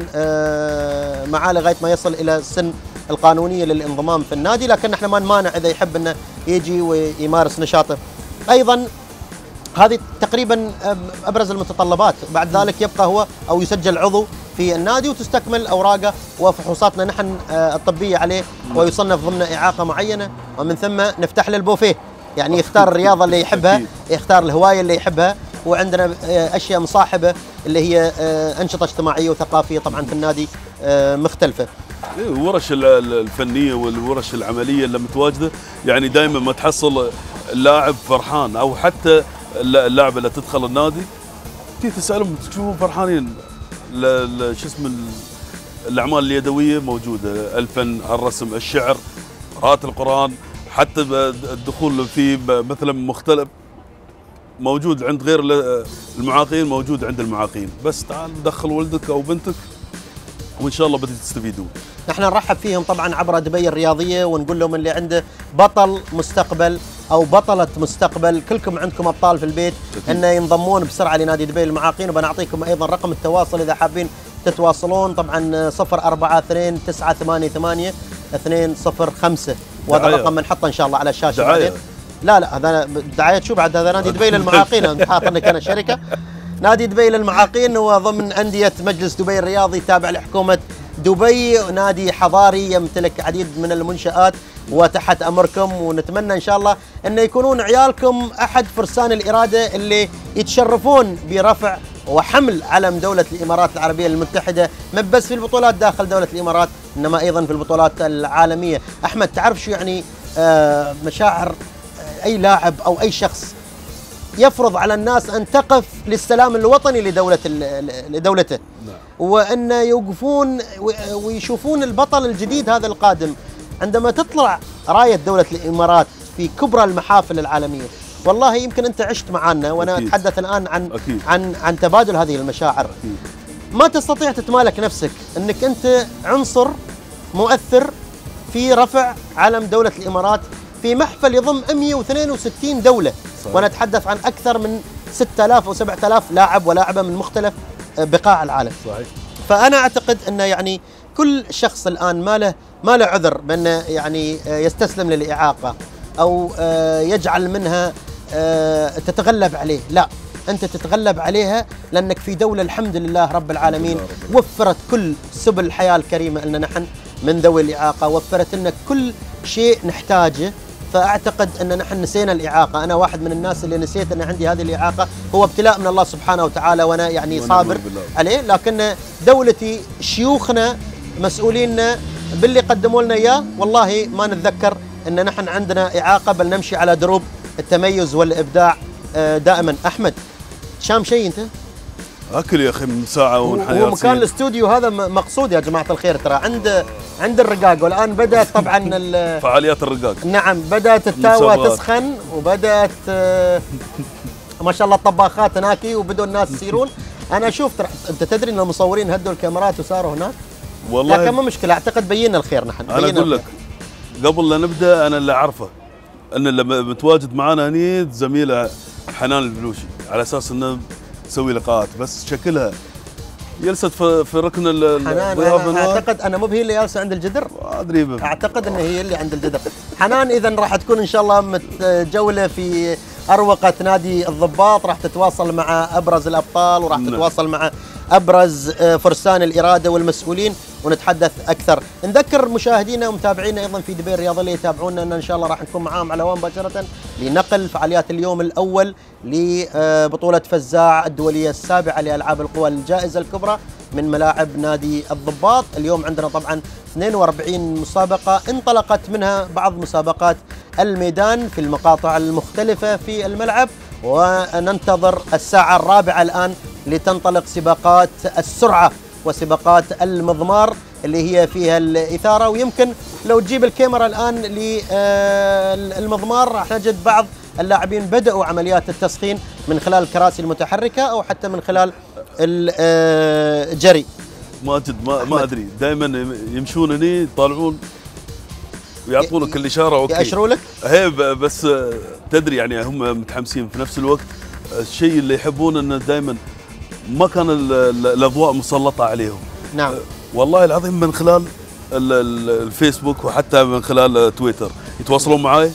معاه لغايه ما يصل الى السن القانونيه للانضمام في النادي، لكن نحن ما نمانع اذا يحب انه يجي ويمارس نشاطه. ايضا هذه تقريبا ابرز المتطلبات، بعد ذلك يبقى هو او يسجل عضو في النادي وتستكمل اوراقه وفحوصاتنا نحن الطبيه عليه ويصنف ضمن اعاقه معينه، ومن ثم نفتح له البوفيه، يعني يختار الرياضه اللي يحبها، يختار الهوايه اللي يحبها، وعندنا اشياء مصاحبه اللي هي انشطه اجتماعيه وثقافيه طبعا في النادي مختلفه. الورش الفنيه والورش العمليه اللي متواجده، يعني دائما ما تحصل اللاعب فرحان او حتى اللاعب اللي تدخل النادي تي تسالهم تشوفون فرحانين. شو اسمه الاعمال اليدويه موجوده، الفن، الرسم، الشعر، قراءه القران، حتى الدخول في مثلا مختلف موجود عند غير المعاقين، موجود عند المعاقين. بس تعال دخل ولدك او بنتك وان شاء الله بتستفيدون. نحن نرحب فيهم طبعا عبر دبي الرياضيه، ونقول لهم اللي عنده بطل مستقبل او بطله مستقبل، كلكم عندكم ابطال في البيت، ان ينضمون بسرعه لنادي دبي للمعاقين. وبنعطيكم ايضا رقم التواصل اذا حابين تتواصلون، طبعا صفر أربعة اثنين تسعة ثمانية ثمانية اثنين صفر خمسة، وهذا الرقم بنحطه ان شاء الله على الشاشه بعدين. لا لا هذا دعايه شو بعد؟ هذا نادي دبي للمعاقين، حاط لك انا شركه. نادي دبي للمعاقين هو ضمن انديه مجلس دبي الرياضي، تابع لحكومه دبي، نادي حضاري يمتلك عديد من المنشآت وتحت امركم، ونتمنى ان شاء الله ان يكونون عيالكم احد فرسان الاراده اللي يتشرفون برفع وحمل علم دوله الامارات العربيه المتحده، مو بس في البطولات داخل دوله الامارات انما ايضا في البطولات العالميه. احمد تعرف شو يعني آه مشاعر اي لاعب او اي شخص يفرض على الناس ان تقف للسلام الوطني لدوله لدولته، وان يوقفون ويشوفون البطل الجديد هذا القادم عندما تطلع رايه دوله الامارات في كبرى المحافل العالميه، والله يمكن انت عشت معنا وانا أكيد. اتحدث الان عن أكيد. عن عن تبادل هذه المشاعر. أكيد. ما تستطيع تتمالك نفسك انك انت عنصر مؤثر في رفع علم دولة الامارات في محفل يضم مئة واثنين وستين دولة. صحيح. وانا اتحدث عن اكثر من ستة آلاف او سبعة آلاف لاعب ولاعبة من مختلف بقاع العالم. صحيح. فانا اعتقد انه يعني كل شخص الان ما له ما له عذر بانه يعني يستسلم للاعاقة او يجعل منها تتغلب عليه، لا، أنت تتغلب عليها لأنك في دولة الحمد لله رب العالمين وفرت كل سبل الحياة الكريمة لنا نحن من ذوي الإعاقة، وفرت لنا كل شيء نحتاجه. فأعتقد أن نحن نسينا الإعاقة. أنا واحد من الناس اللي نسيت أن عندي هذه الإعاقة، هو ابتلاء من الله سبحانه وتعالى وأنا يعني صابر عليه. لكن دولتي، شيوخنا، مسؤوليننا باللي قدموا لنا إياه والله ما نتذكر أن نحن عندنا إعاقة، بل نمشي على دروب التميز والإبداع دائما. أحمد، شام شيء انت؟ اكل يا اخي من ساعه ونحن هو مكان الاستوديو هذا مقصود يا جماعه الخير، ترى عند عند الرقاق، والان بدات طبعا فعاليات الرقاق. نعم، بدات التاوه تسخن وبدات ما شاء الله الطباخات هناك وبدوا الناس يسيرون. انا اشوف ترى، انت تدري ان المصورين هدوا الكاميرات وصاروا هناك؟ والله لكن مو مشكله، اعتقد بينا الخير نحن. انا اقول لك قبل لا نبدا، انا اللي اعرفه ان اللي متواجد معانا هني زميله حنان البلوشي، على اساس انه تسوي لقاءات، بس شكلها جلست في ركن الضيافه. انا اعتقد انا مو هي اللي جالسه عند الجدر، ما ادري، اعتقد ان هي اللي عند الجدر. حنان اذا راح تكون ان شاء الله متجوله في اروقه نادي الضباط، راح تتواصل مع ابرز الابطال وراح تتواصل مع ابرز فرسان الاراده والمسؤولين ونتحدث اكثر. نذكر مشاهدينا ومتابعينا ايضا في دبي الرياضيه اللي يتابعونا ان ان شاء الله راح نكون معاهم على الهواء مباشره لنقل فعاليات اليوم الاول لبطوله فزاع الدوليه السابعه لالعاب القوى الجائزه الكبرى من ملاعب نادي الضباط. اليوم عندنا طبعا اثنين وأربعين مسابقه، انطلقت منها بعض مسابقات الميدان في المقاطع المختلفه في الملعب، وننتظر الساعه الرابعه الان لتنطلق سباقات السرعه وسباقات المضمار اللي هي فيها الإثارة. ويمكن لو تجيب الكاميرا الآن للمضمار راح نجد بعض اللاعبين بدأوا عمليات التسخين من خلال الكراسي المتحركة أو حتى من خلال الجري. ماجد ما ما أدري، دائما يمشون هني يطالعون ويعطونك الإشارة أوكي، يأشروا لك. هي بس تدري يعني هم متحمسين في نفس الوقت. الشيء اللي يحبون أنه دائما ما كان الأضواء مسلطة عليهم. نعم والله العظيم، من خلال الفيسبوك وحتى من خلال تويتر يتواصلون معاي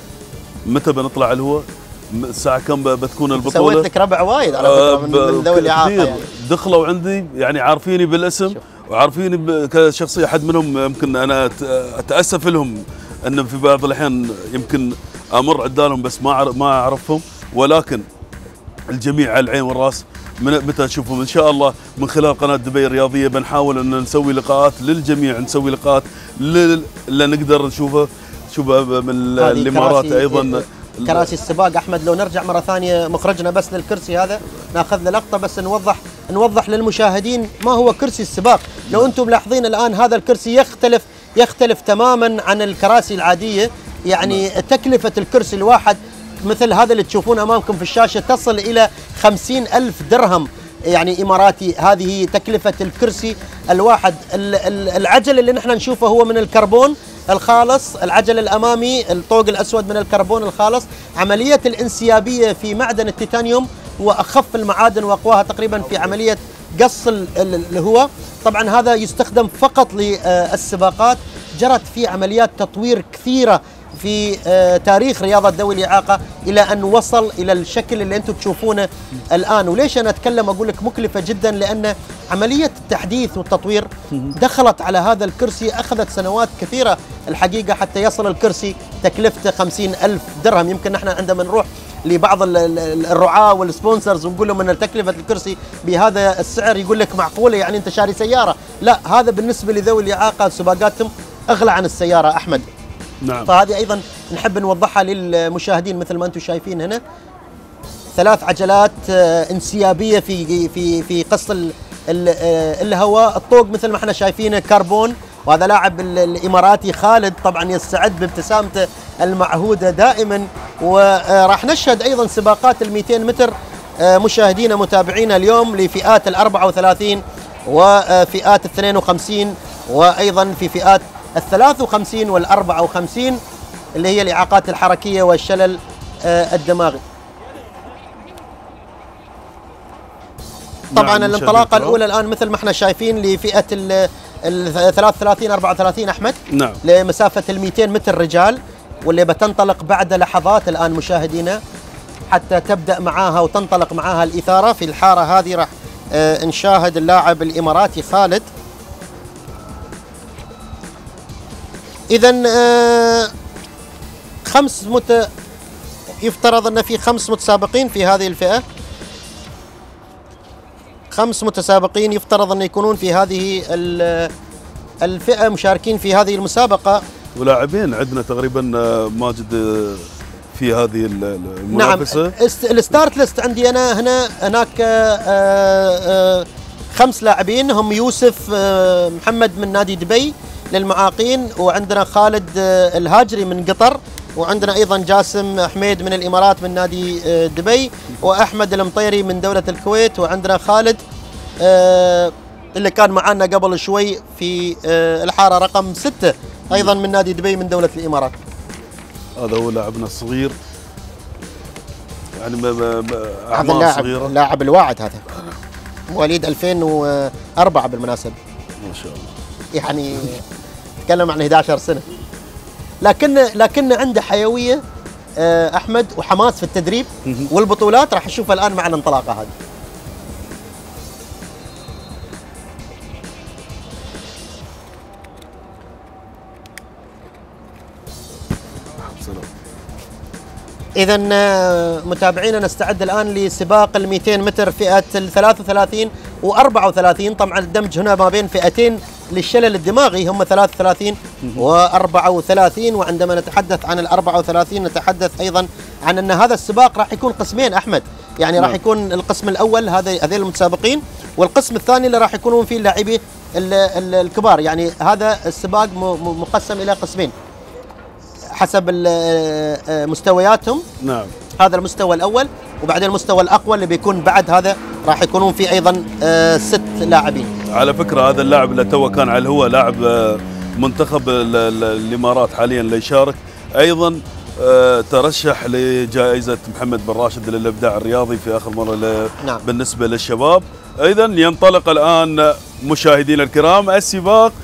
متى بنطلع الهواء، الساعة كم بتكون البطولة. سويت لك ربع وايد على فكرة من ذوي الإعاقة يعني. دخلوا عندي يعني عارفيني بالاسم وعارفيني كشخصية. حد منهم يمكن أنا أتأسف لهم أن في بعض الأحيان يمكن أمر عدالهم بس ما ما أعرفهم، ولكن الجميع على العين والراس. متى نشوفهم ان شاء الله من خلال قناه دبي الرياضيه، بنحاول ان نسوي لقاءات للجميع، نسوي لقاءات اللي نقدر نشوفه شوفها من الامارات ايضا. كراسي السباق. احمد لو نرجع مره ثانيه مخرجنا بس للكرسي هذا، ناخذ له لقطه بس نوضح نوضح للمشاهدين ما هو كرسي السباق. لو انتم ملاحظين الان هذا الكرسي يختلف يختلف تماما عن الكراسي العاديه، يعني تكلفه الكرسي الواحد مثل هذا اللي تشوفون أمامكم في الشاشة تصل إلى خمسين ألف درهم يعني إماراتي. هذه تكلفة الكرسي الواحد. العجل اللي نحن نشوفه هو من الكربون الخالص، العجل الأمامي الطوق الأسود من الكربون الخالص. عملية الانسيابية في معدن التيتانيوم هو أخف المعادن وأقواها تقريبا في عملية قص الهواء. طبعا هذا يستخدم فقط للسباقات. جرت فيه عمليات تطوير كثيرة في تاريخ رياضة ذوي الإعاقة إلى أن وصل إلى الشكل اللي أنتم تشوفونه الآن. وليش أنا أتكلم أقول لك مكلفة جدا؟ لأن عملية التحديث والتطوير دخلت على هذا الكرسي، أخذت سنوات كثيرة الحقيقة حتى يصل الكرسي تكلفته خمسين ألف درهم. يمكن نحن عندما نروح لبعض الرعاة والسبونسرز ونقول لهم أن تكلفة الكرسي بهذا السعر يقول لك معقولة يعني أنت شاري سيارة؟ لا، هذا بالنسبة لذوي الإعاقة سباقاتهم أغلى عن السيارة أحمد. نعم. فهذه أيضا نحب نوضحها للمشاهدين مثل ما أنتم شايفين هنا، ثلاث عجلات انسيابية في في في قص الهواء. الطوق مثل ما احنا شايفينه كربون وهذا لاعب الاماراتي خالد طبعا يستعد بابتسامته المعهوده دائما. وراح نشهد ايضا سباقات ال مئتين متر مشاهدينا متابعينا اليوم لفئات ال أربعة وثلاثين وفئات ال اثنين وخمسين وايضا في فئات ال ثلاثة وخمسين وال أربعة وخمسين اللي هي الاعاقات الحركيه والشلل الدماغي. طبعا نعم الانطلاقه الاولى الان مثل ما احنا شايفين لفئه ال ثلاثة وثلاثين أربعة وثلاثين احمد، نعم، لمسافه ال مئتين متر رجال، واللي بتنطلق بعد لحظات الان مشاهدينا حتى تبدا معاها وتنطلق معاها الاثاره. في الحاره هذه راح آه نشاهد اللاعب الاماراتي خالد. اذا آه خمس مت يفترض ان في خمس متسابقين في هذه الفئه، خمس متسابقين يفترض أن يكونون في هذه الفئة مشاركين في هذه المسابقة، ولاعبين عندنا تقريبا ماجد في هذه المنافسة. نعم، الستارت ليست عندي أنا هنا هناك خمس لاعبين هم يوسف محمد من نادي دبي للمعاقين، وعندنا خالد الهاجري من قطر، وعندنا ايضا جاسم حميد من الامارات من نادي دبي، واحمد المطيري من دوله الكويت، وعندنا خالد اللي كان معنا قبل شوي في الحاره رقم ستة ايضا من نادي دبي من دوله الامارات. هذا هو لاعبنا الصغير، يعني اعمار صغيره. اللاعب الواعد هذا مواليد ألفين وأربعة بالمناسبه. ما شاء الله. يعني تكلم عن أحد عشر سنه. لكن لكن عنده حيويه احمد وحماس في التدريب والبطولات، راح نشوفها الان مع الانطلاقه هذه. اذا متابعينا نستعد الان لسباق ال مئتين متر فئه ال ثلاثة وثلاثين و أربعة وثلاثين، طبعا الدمج هنا ما بين فئتين للشلل الدماغي هم ثلاثة وثلاثين و أربعة وثلاثين. وعندما نتحدث عن ال أربعة وثلاثين نتحدث ايضا عن ان هذا السباق راح يكون قسمين احمد، يعني راح يكون القسم الاول هذا هذين المتسابقين، والقسم الثاني اللي راح يكونون فيه اللاعبين الكبار. يعني هذا السباق مقسم الى قسمين حسب مستوياتهم. نعم، هذا المستوى الاول، وبعدين المستوى الاقوى اللي بيكون بعد هذا راح يكونون فيه ايضا ست لاعبين. على فكره هذا اللاعب اللي تو كان على الهواء لاعب منتخب الامارات حاليا اللي يشارك ايضا ترشح لجائزه محمد بن راشد للابداع الرياضي في اخر مره. نعم. بالنسبه للشباب ايضا ينطلق الان مشاهدينا الكرام السباق،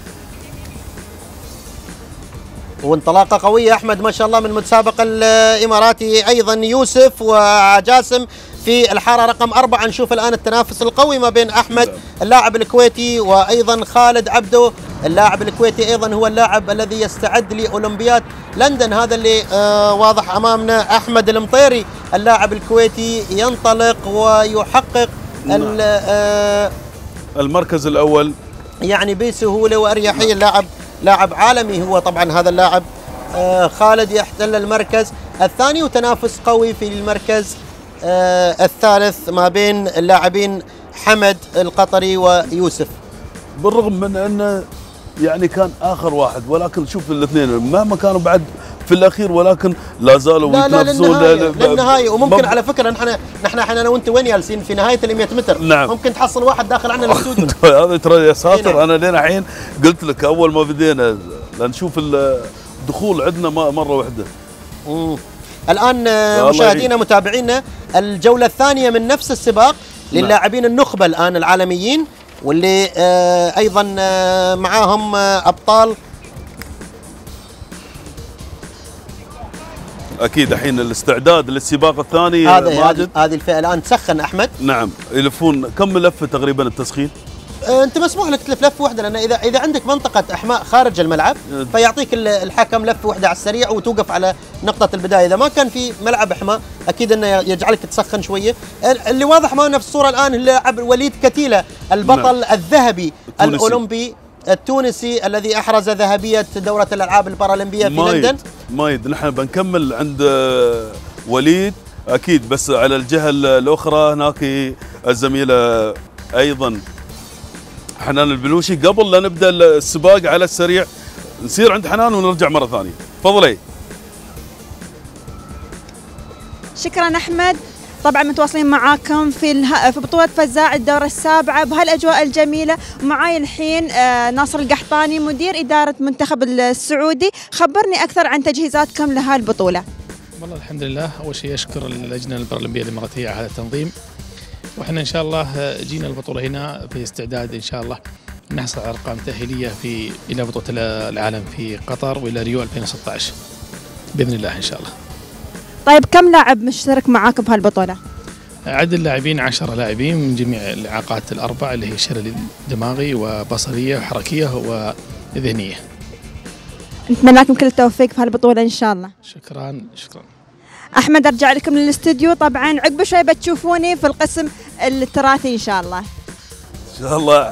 وانطلاقه قويه احمد ما شاء الله من متسابق الاماراتي ايضا يوسف وجاسم في الحاره رقم أربعة. نشوف الان التنافس القوي ما بين احمد اللاعب الكويتي وايضا خالد عبده اللاعب الكويتي، ايضا هو اللاعب الذي يستعد لاولمبياد لندن. هذا اللي آه واضح امامنا احمد المطيري اللاعب الكويتي ينطلق ويحقق آه المركز الاول يعني بسهوله واريحيه. اللاعب لاعب عالمي هو طبعا هذا اللاعب. آه خالد يحتل المركز الثاني، وتنافس قوي في المركز آه الثالث ما بين اللاعبين حمد القطري ويوسف. بالرغم من انه يعني كان اخر واحد، ولكن شوف الاثنين مهما كانوا بعد في الاخير ولكن لا زالوا يتنافسون للنهايه, للنهاية. وممكن على فكره نحن نحن احنا انا وانت وين جالسين في نهايه ال مئة متر. نعم. ممكن تحصل واحد داخل عنا الاستوديو. هذا ترى يا ساتر. انا لين الحين قلت لك اول ما بدينا لنشوف الدخول عندنا مره واحده. امم الان مشاهدينا متابعينا الجوله الثانيه من نفس السباق للاعبين النخبه الان العالميين، واللي آه ايضا آه معاهم آه ابطال. اكيد الحين الاستعداد للسباق الثاني. هذه هذه الفئه الان تسخن احمد. نعم، يلفون كم لفه تقريبا التسخين؟ آه انت مسموح لك تلف لفه واحده، لان اذا اذا عندك منطقه احماء خارج الملعب فيعطيك الحكم لفه واحده على السريع وتوقف على نقطه البدايه. اذا ما كان في ملعب احماء اكيد انه يجعلك تسخن شويه. اللي واضح معنا في الصوره الان اللاعب وليد كتيله البطل نعم. الذهبي التونسي. الاولمبي التونسي الذي احرز ذهبيه دوره الالعاب البارالمبيه في مايد. لندن. مايد نحن بنكمل عند وليد اكيد، بس على الجهه الاخرى هناك الزميله ايضا حنان البلوشي. قبل لا نبدا السباق على السريع نصير عند حنان ونرجع مره ثانيه. تفضلي. شكرا احمد. طبعا متواصلين معاكم في اله... في بطوله فزاع الدوره السابعه بهالاجواء الجميله. معاي الحين آه ناصر القحطاني مدير اداره منتخب السعودي. خبرني اكثر عن تجهيزاتكم لهالبطوله. والله الحمد لله، اول شيء اشكر اللجنه البارالمبيه الاماراتيه على التنظيم، واحنا ان شاء الله جينا البطوله هنا في استعداد ان شاء الله نحصل على ارقام تاهيليه في الى بطوله العالم في قطر والى ريو ألفين وستة عشر باذن الله ان شاء الله. طيب كم لاعب مشترك معاكم بهالبطوله؟ عدد اللاعبين عشرة لاعبين من جميع الاعاقات الاربع اللي هي شلل دماغي وبصريه وحركيه وذهنيه. نتمنى لكم كل التوفيق في هالبطوله ان شاء الله. شكرا شكرا. احمد ارجع لكم للاستوديو. طبعا عقب شوي بتشوفوني في القسم التراثي ان شاء الله. ان شاء الله.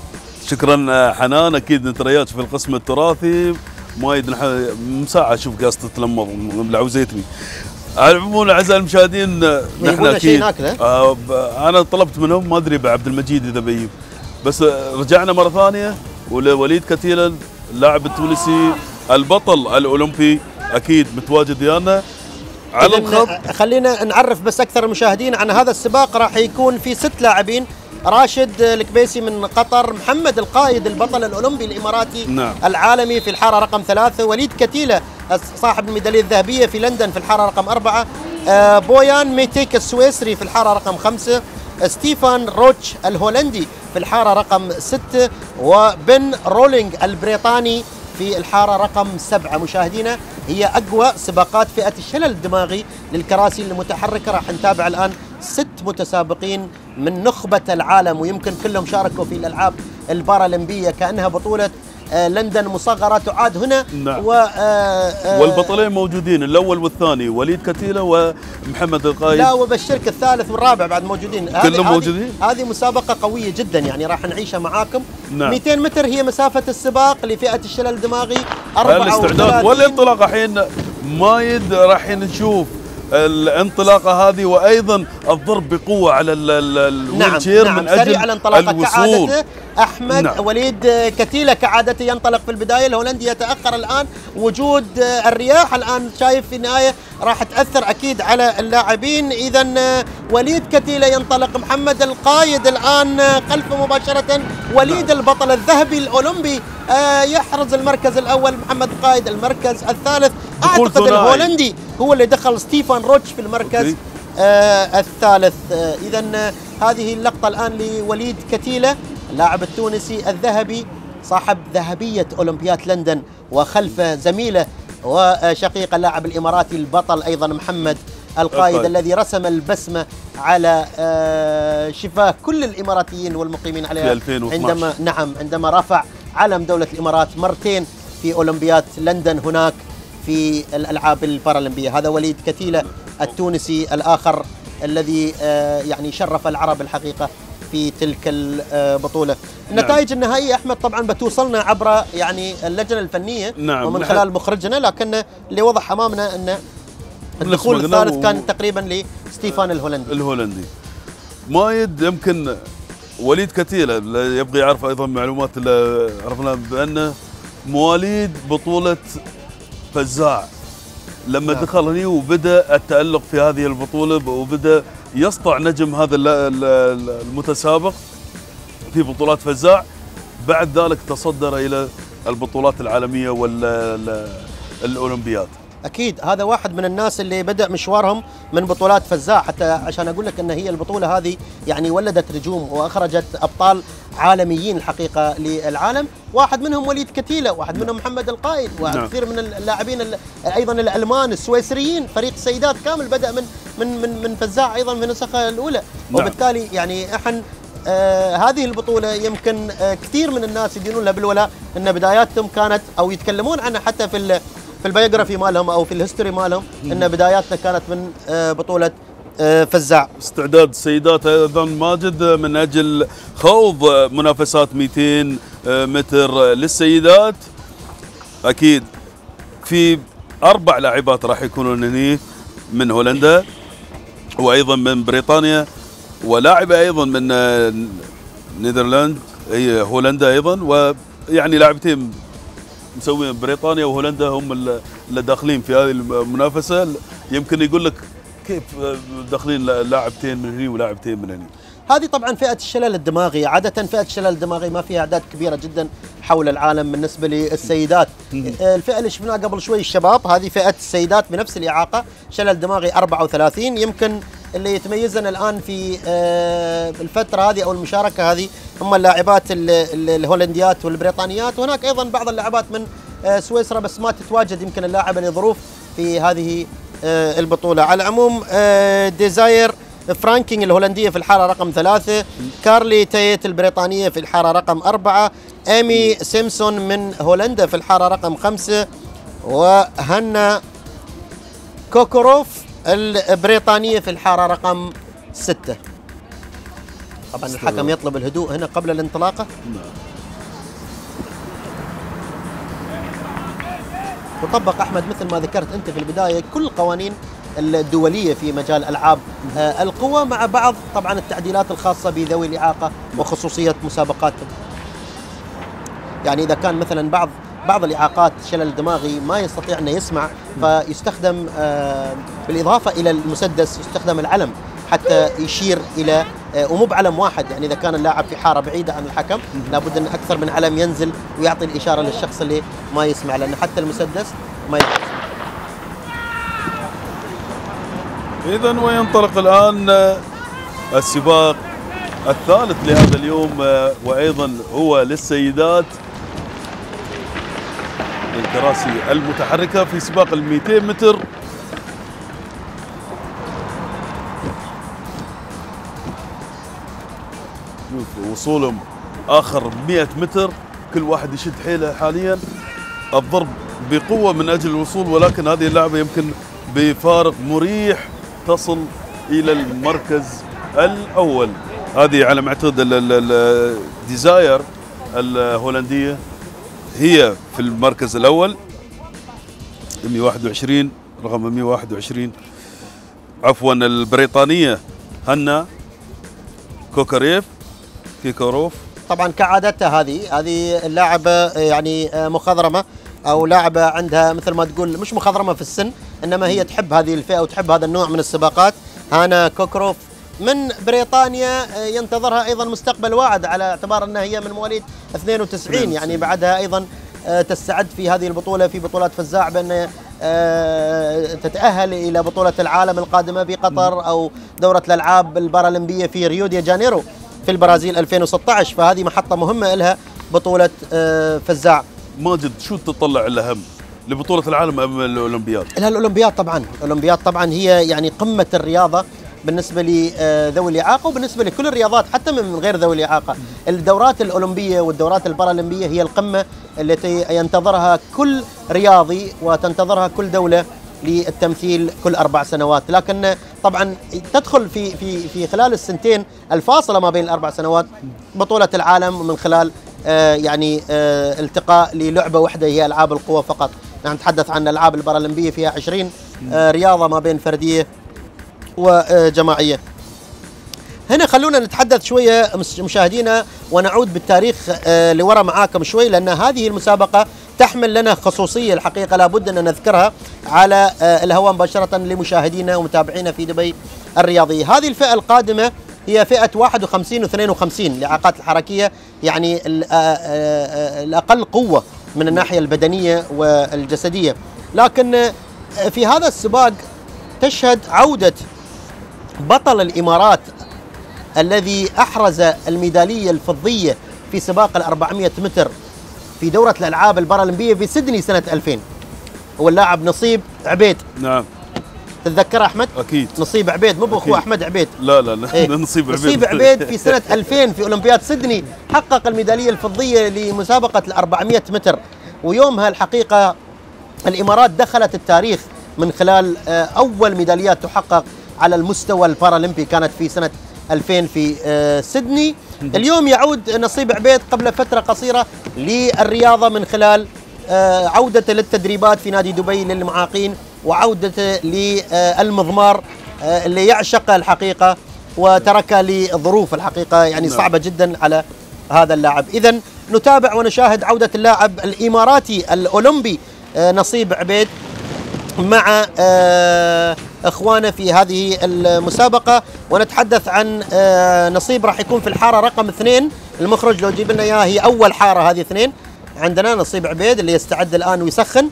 شكرا حنان. اكيد نترياك في القسم التراثي. مايد من ساعه اشوف قاصد تتلمض ملعوزيتني. على العموم اعزائي المشاهدين نحن اكيد آه انا طلبت منهم ما ادري بعبد المجيد اذا بيجيب، بس رجعنا مره ثانيه ولوليد كتيله اللاعب التونسي البطل الاولمبي اكيد متواجد ويانا على الخط. خلينا نعرف بس اكثر المشاهدين عن هذا السباق. راح يكون في ست لاعبين: راشد الكبيسي من قطر، محمد القايد البطل الأولمبي الإماراتي نعم. العالمي في الحارة رقم ثلاثة، وليد كتيلة صاحب الميدالية الذهبية في لندن في الحارة رقم أربعة، بويان ميتيك السويسري في الحارة رقم خمسة، ستيفان روتش الهولندي في الحارة رقم ستة، وبن رولينج البريطاني في الحارة رقم سبعة. مشاهدينا هي أقوى سباقات فئة الشلل الدماغي للكراسي المتحركة. راح نتابع الآن ست متسابقين من نخبة العالم، ويمكن كلهم شاركوا في الألعاب البارالمبية كأنها بطولة لندن مصغرة تعاد هنا. نعم. و والبطلين موجودين، الأول والثاني وليد كتيلة ومحمد القايد. لا وبشرك الثالث والرابع بعد موجودين. كلهم موجودين. هذه مسابقة قوية جدا يعني راح نعيشها معاكم. نعم. مئتين متر هي مسافة السباق لفئة الشلل الدماغي. الاستعداد والانطلاقة حين مايد راح نشوف الانطلاقه هذه، وايضا الضرب بقوه على الويلشير نعم. من نعم. اجل سريع الانطلاقه الوصول. كعادته احمد. نعم. وليد كتيله كعادته ينطلق في البدايه، الهولندي يتاخر الان. وجود الرياح الان شايف في النهايه راح تاثر اكيد على اللاعبين. اذا وليد كتيله ينطلق، محمد القايد الان خلفه مباشره وليد نعم. البطل الذهبي الاولمبي يحرز المركز الاول، محمد القايد المركز الثالث. اعتقد الهولندي هو اللي دخل ستيفان روتش في المركز آه الثالث. آه اذا هذه اللقطه الان لوليد كتيله اللاعب التونسي الذهبي صاحب ذهبيه اولمبياد لندن، وخلفه زميله وشقيق اللاعب الاماراتي البطل ايضا محمد القايد أطلع. الذي رسم البسمه على آه شفاه كل الاماراتيين والمقيمين عليها عندما نعم عندما رفع علم دوله الامارات مرتين في اولمبياد لندن هناك في الألعاب البارالمبية. هذا وليد كتيلة التونسي الآخر الذي يعني شرف العرب الحقيقة في تلك البطولة. النتائج نعم. النهائية أحمد طبعا بتوصلنا عبر يعني اللجنة الفنية نعم. ومن خلال مخرجنا، لكن اللي وضح أمامنا أن الدخول الثالث و... كان تقريبا لستيفان الهولندي. الهولندي مايد يمكن وليد كتيلة يبغى يعرف أيضا معلومات اللي عرفنا بأنه مواليد بطولة فزاع لما نعم. دخل هنا وبدأ التألق في هذه البطولة، وبدأ يسطع نجم هذا المتسابق في بطولات فزاع. بعد ذلك تصدر إلى البطولات العالمية والأولمبياد. أكيد هذا واحد من الناس اللي بدأ مشوارهم من بطولات فزاع، حتى عشان أقول لك أن هي البطولة هذه يعني ولدت نجوم وأخرجت أبطال عالميين الحقيقة للعالم. واحد منهم وليد كتيلة، واحد منهم محمد القايد، وكثير من اللاعبين أيضا الألمان السويسريين. فريق السيدات كامل بدأ من من من من فزاع أيضا في نسخة الأولى. وبالتالي يعني احنا آه هذه البطولة يمكن آه كثير من الناس يدينون لها بالولاء، أن بداياتهم كانت أو يتكلمون عنها حتى في في البيوغرافي مالهم او في الهيستوري مالهم ان بداياتنا كانت من بطوله فزاع. استعداد السيدات ايضا ماجد من اجل خوض منافسات مئتين متر للسيدات. اكيد في اربع لاعبات راح يكونون هني من هولندا وايضا من بريطانيا، ولاعبه ايضا من نيذرلاند هي هولندا ايضا، ويعني لاعبتين مسوين بريطانيا وهولندا هم اللي داخلين في هذه المنافسه. يمكن يقول لك كيف داخلين لاعبتين من هنا ولاعبتين من هنا. هذه طبعا فئة الشلل الدماغي، عادة فئة الشلل الدماغي ما فيها أعداد كبيرة جدا حول العالم بالنسبة للسيدات. الفئة اللي شفناها قبل شوي الشباب، هذه فئة السيدات بنفس الإعاقة، شلل دماغي أربعة وثلاثين. يمكن اللي يتميزنا الآن في الفترة هذه أو المشاركة هذه هم اللاعبات الهولنديات والبريطانيات، وهناك أيضا بعض اللاعبات من سويسرا بس ما تتواجد يمكن اللاعبة لظروف في هذه البطولة. على العموم ديزاير فرانكينج الهولندية في الحارة رقم ثلاثة، كارلي تيت البريطانية في الحارة رقم أربعة، إيمي سيمسون من هولندا في الحارة رقم خمسة، وهنا كوكوروف البريطانية في الحارة رقم ستة. طبعا الحكم يطلب الهدوء هنا قبل الانطلاقة. وطبق أحمد مثل ما ذكرت أنت في البداية كل القوانين الدولية في مجال ألعاب القوى، مع بعض طبعا التعديلات الخاصة بذوي الإعاقة وخصوصية مسابقاتهم. يعني إذا كان مثلا بعض بعض الإعاقات شلل الدماغي ما يستطيع أن يسمع، فيستخدم بالإضافة إلى المسدس يستخدم العلم حتى يشير إلى، ومو بعلم واحد، يعني إذا كان اللاعب في حارة بعيدة عن الحكم لابد أن أكثر من علم ينزل ويعطي الإشارة للشخص اللي ما يسمع، لأن حتى المسدس ما يسمع. إذن وينطلق الآن السباق الثالث لهذا اليوم، وأيضا هو للسيدات الكراسي المتحركة في سباق ال مئتين متر. شوف وصولهم آخر مئة متر، كل واحد يشد حيله حاليا، الضرب بقوة من أجل الوصول، ولكن هذه اللعبة يمكن بفارق مريح تصل إلى المركز الأول. هذه على ما أعتقد الديزاير الهولندية هي في المركز الأول مئة وواحد وعشرين، رقم مئة وواحد وعشرين، عفوا البريطانية هنا كوكاريف كيكوروف. طبعا كعادتها هذه هذه اللاعبة يعني مخضرمة أو لاعبة عندها مثل ما تقول مش مخضرمة في السن، إنما هي تحب هذه الفئة وتحب هذا النوع من السباقات. هانا كوكروف من بريطانيا ينتظرها أيضا مستقبل واعد، على اعتبار أنها هي من مواليد اثنين وتسعين، يعني بعدها أيضا تستعد في هذه البطولة في بطولات فزاع بأن تتأهل إلى بطولة العالم القادمة في قطر أو دورة الألعاب البارالمبية في ريو دي جانيرو في البرازيل ألفين وستة عشر، فهذه محطة مهمة لها بطولة فزاع. ماجد شو تطلع الأهم لبطولة العالم أم الأولمبياد؟ لها الأولمبياد طبعا، الأولمبياد طبعا هي يعني قمة الرياضة بالنسبة لذوي الإعاقة وبالنسبة لكل الرياضات حتى من غير ذوي الإعاقة. الدورات الأولمبية والدورات البارالمبية هي القمة التي ينتظرها كل رياضي وتنتظرها كل دولة للتمثيل كل أربع سنوات، لكن طبعا تدخل في في في خلال السنتين الفاصلة ما بين الأربع سنوات بطولة العالم من خلال آه يعني آه التقاء للعبة واحدة هي ألعاب القوى فقط. نحن نتحدث عن الألعاب البارالمبية فيها عشرين آه رياضة ما بين فردية وجماعية. هنا خلونا نتحدث شوية مشاهدينا ونعود بالتاريخ آه لورا معاكم شوي، لأن هذه المسابقة تحمل لنا خصوصية الحقيقة لابد أن نذكرها على آه الهواء مباشرة لمشاهدينا ومتابعينا في دبي الرياضية. هذه الفئة القادمة هي فئة واحد وخمسين واثنين وخمسين الإعاقات الحركية، يعني الأقل قوة من الناحية البدنية والجسدية، لكن في هذا السباق تشهد عودة بطل الإمارات الذي أحرز الميدالية الفضية في سباق الأربعمئة متر في دورة الألعاب البارالمبية في سيدني سنة ألفين، هو اللاعب نصيب عبيد. نعم تتذكر أحمد؟ أكيد. نصيب عبيد مو بأخوه أحمد عبيد. لا لا لا إيه؟ نصيب عبيد. نصيب عبيد في سنة ألفين في أولمبياد سيدني حقق الميدالية الفضية لمسابقة الأربعمئة متر، ويومها الحقيقة الإمارات دخلت التاريخ من خلال أول ميداليات تحقق على المستوى البارالمبي كانت في سنة ألفين في سيدني. اليوم يعود نصيب عبيد قبل فترة قصيرة للرياضة من خلال عودته للتدريبات في نادي دبي للمعاقين وعودته للمضمار اللي يعشق الحقيقة وتركه لظروف الحقيقة يعني صعبة جدا على هذا اللاعب. إذا نتابع ونشاهد عودة اللاعب الإماراتي الأولمبي نصيب عبيد مع اخوانه في هذه المسابقه، ونتحدث عن نصيب راح يكون في الحاره رقم اثنين. المخرج لو جيب لنا اياها، هي اول حاره هذه اثنين عندنا. نصيب عبيد اللي يستعد الان ويسخن.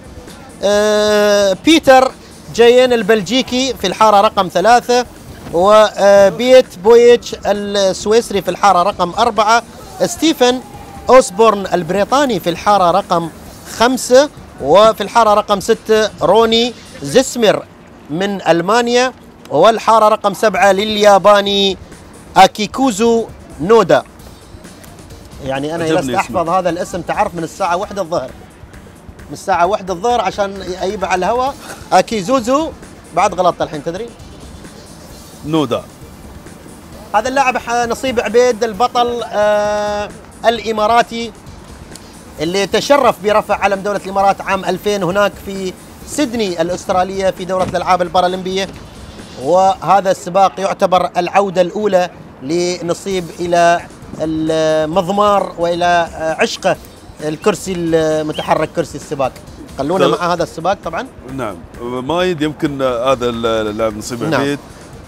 بيتر جايين البلجيكي في الحاره رقم ثلاثه، وبيت بويتش السويسري في الحاره رقم اربعه، ستيفن اوسبورن البريطاني في الحاره رقم خمسه، وفي الحاره رقم سته روني زيسمر من ألمانيا، والحارة رقم سبعة للياباني أكيكوزو نودا. يعني أنا جلست أحفظ هذا الاسم، تعرف، من الساعة واحدة الظهر، من الساعة واحدة الظهر عشان أجيبه على الهواء. أكيزوزو بعد غلطت الحين، تدري؟ نودا. هذا اللاعب نصيب عبيد البطل آه الإماراتي اللي تشرف برفع علم دولة الإمارات عام ألفين هناك في سيدني الأسترالية في دورة الألعاب البارالمبية. وهذا السباق يعتبر العودة الأولى لنصيب إلى المضمار وإلى عشقه الكرسي المتحرك، كرسي السباق. خلونا مع هذا السباق طبعا. نعم مايد، يمكن هذا اللاعب نصيب نعم. عبيد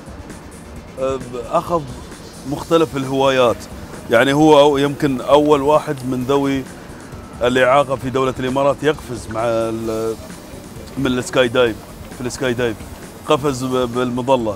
أخذ مختلف الهوايات، يعني هو يمكن أول واحد من ذوي الإعاقة في دولة الإمارات يقفز مع من السكاي دايف، في السكاي دايف قفز بالمظلة،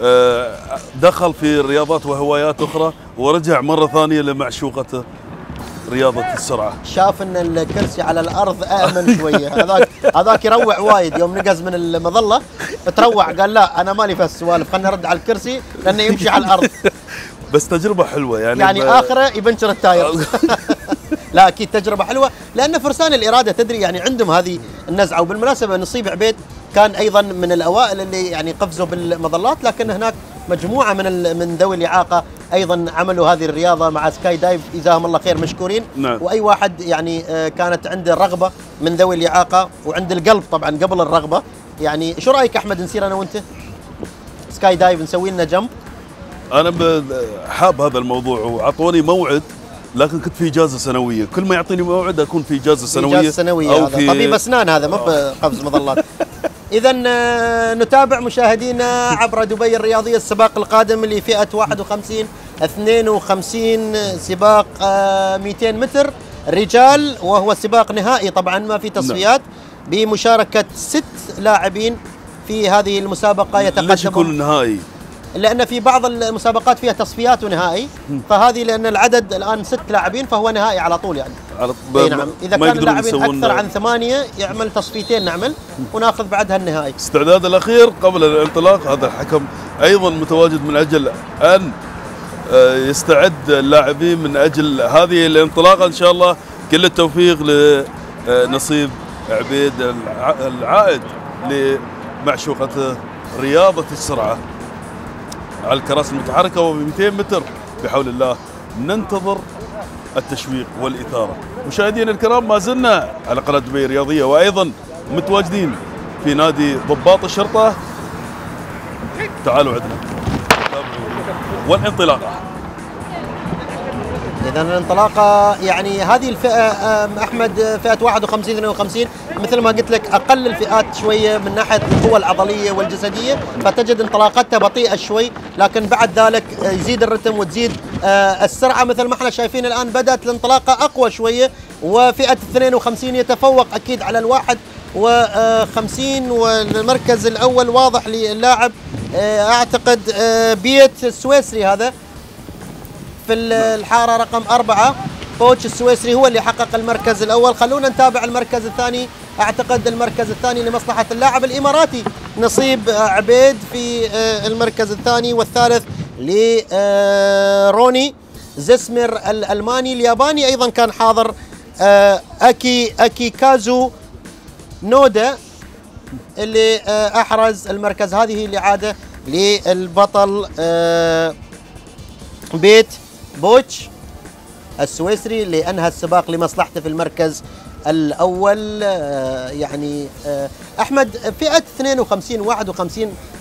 دخل في رياضات وهوايات أخرى، ورجع مرة ثانية لمعشوقته رياضة السرعة. شاف ان الكرسي على الارض آمن شوية، هذاك هذاك يروع وايد. يوم نقز من المظلة تروع، قال لا انا مالي في السوالف، خليني ارد على الكرسي لانه يمشي على الارض. بس تجربة حلوة يعني، يعني ب... اخره يبنشر التاير. لا اكيد تجربة حلوة، لان فرسان الإرادة تدري يعني عندهم هذه النزعة. وبالمناسبة نصيب عبيد كان ايضا من الاوائل اللي يعني قفزوا بالمظلات، لكن هناك مجموعة من من ذوي الإعاقة ايضا عملوا هذه الرياضة مع سكاي دايف، جزاهم الله خير مشكورين. نعم. واي واحد يعني كانت عنده الرغبة من ذوي الإعاقة وعند القلب طبعا قبل الرغبة. يعني شو رايك احمد نصير انا وانت سكاي دايف نسوي لنا جمب؟ انا حاب هذا الموضوع، وعطوني موعد، لكن كنت في اجازه سنويه، كل ما يعطيني موعد اكون في اجازه سنويه. اجازه سنويه، أو هذا في طبيب اسنان، هذا مو بقفز مظلات. اذا نتابع مشاهدينا عبر دبي الرياضيه السباق القادم اللي فئه واحد وخمسين اثنين وخمسين، سباق مئتين متر رجال، وهو سباق نهائي طبعا ما في تصفيات، بمشاركه ست لاعبين في هذه المسابقه. يتقدم ليش يكون نهائي؟ لأن في بعض المسابقات فيها تصفيات ونهائي، فهذه لأن العدد الآن ست لاعبين فهو نهائي على طول يعني. على طول. نعم، إذا كان اللاعبين أكثر عن ثمانية يعمل تصفيتين نعمل وناخذ بعدها النهائي. استعداد الأخير قبل الانطلاق، هذا الحكم أيضا متواجد من أجل أن يستعد اللاعبين من أجل هذه الانطلاقة. إن شاء الله كل التوفيق لنصيب عبيد العائد لمعشوقته رياضة السرعة على الكراسي المتحركة وب مئتين متر. بحول الله ننتظر التشويق والإثارة. مشاهدينا الكرام، ما زلنا على قناة دبي الرياضية، وأيضا متواجدين في نادي ضباط الشرطة. تعالوا عندنا والانطلاقة. إذا الانطلاقة يعني هذه الفئة أحمد فئة واحد وخمسين اثنين وخمسين مثل ما قلت لك أقل الفئات شوية من ناحية القوة العضلية والجسدية، فتجد انطلاقتها بطيئة شوي، لكن بعد ذلك يزيد الرتم وتزيد السرعة. مثل ما احنا شايفين الآن بدأت الانطلاقة أقوى شوية، وفئة اثنين وخمسين يتفوق أكيد على الواحد وخمسين، والمركز الأول واضح للاعب أعتقد بيت السويسري هذا في الحارة رقم أربعة. بوتش السويسري هو اللي حقق المركز الأول. خلونا نتابع المركز الثاني. أعتقد المركز الثاني لمصلحة اللاعب الإماراتي نصيب عبيد في المركز الثاني، والثالث لروني زيسمر الألماني. الياباني أيضا كان حاضر أكي أكي كازو نودا اللي أحرز المركز. هذه الإعادة للبطل بيت بوتش السويسري اللي أنهى السباق لمصلحته في المركز الأول. يعني أحمد فئة اثنين وخمسين واحد وخمسين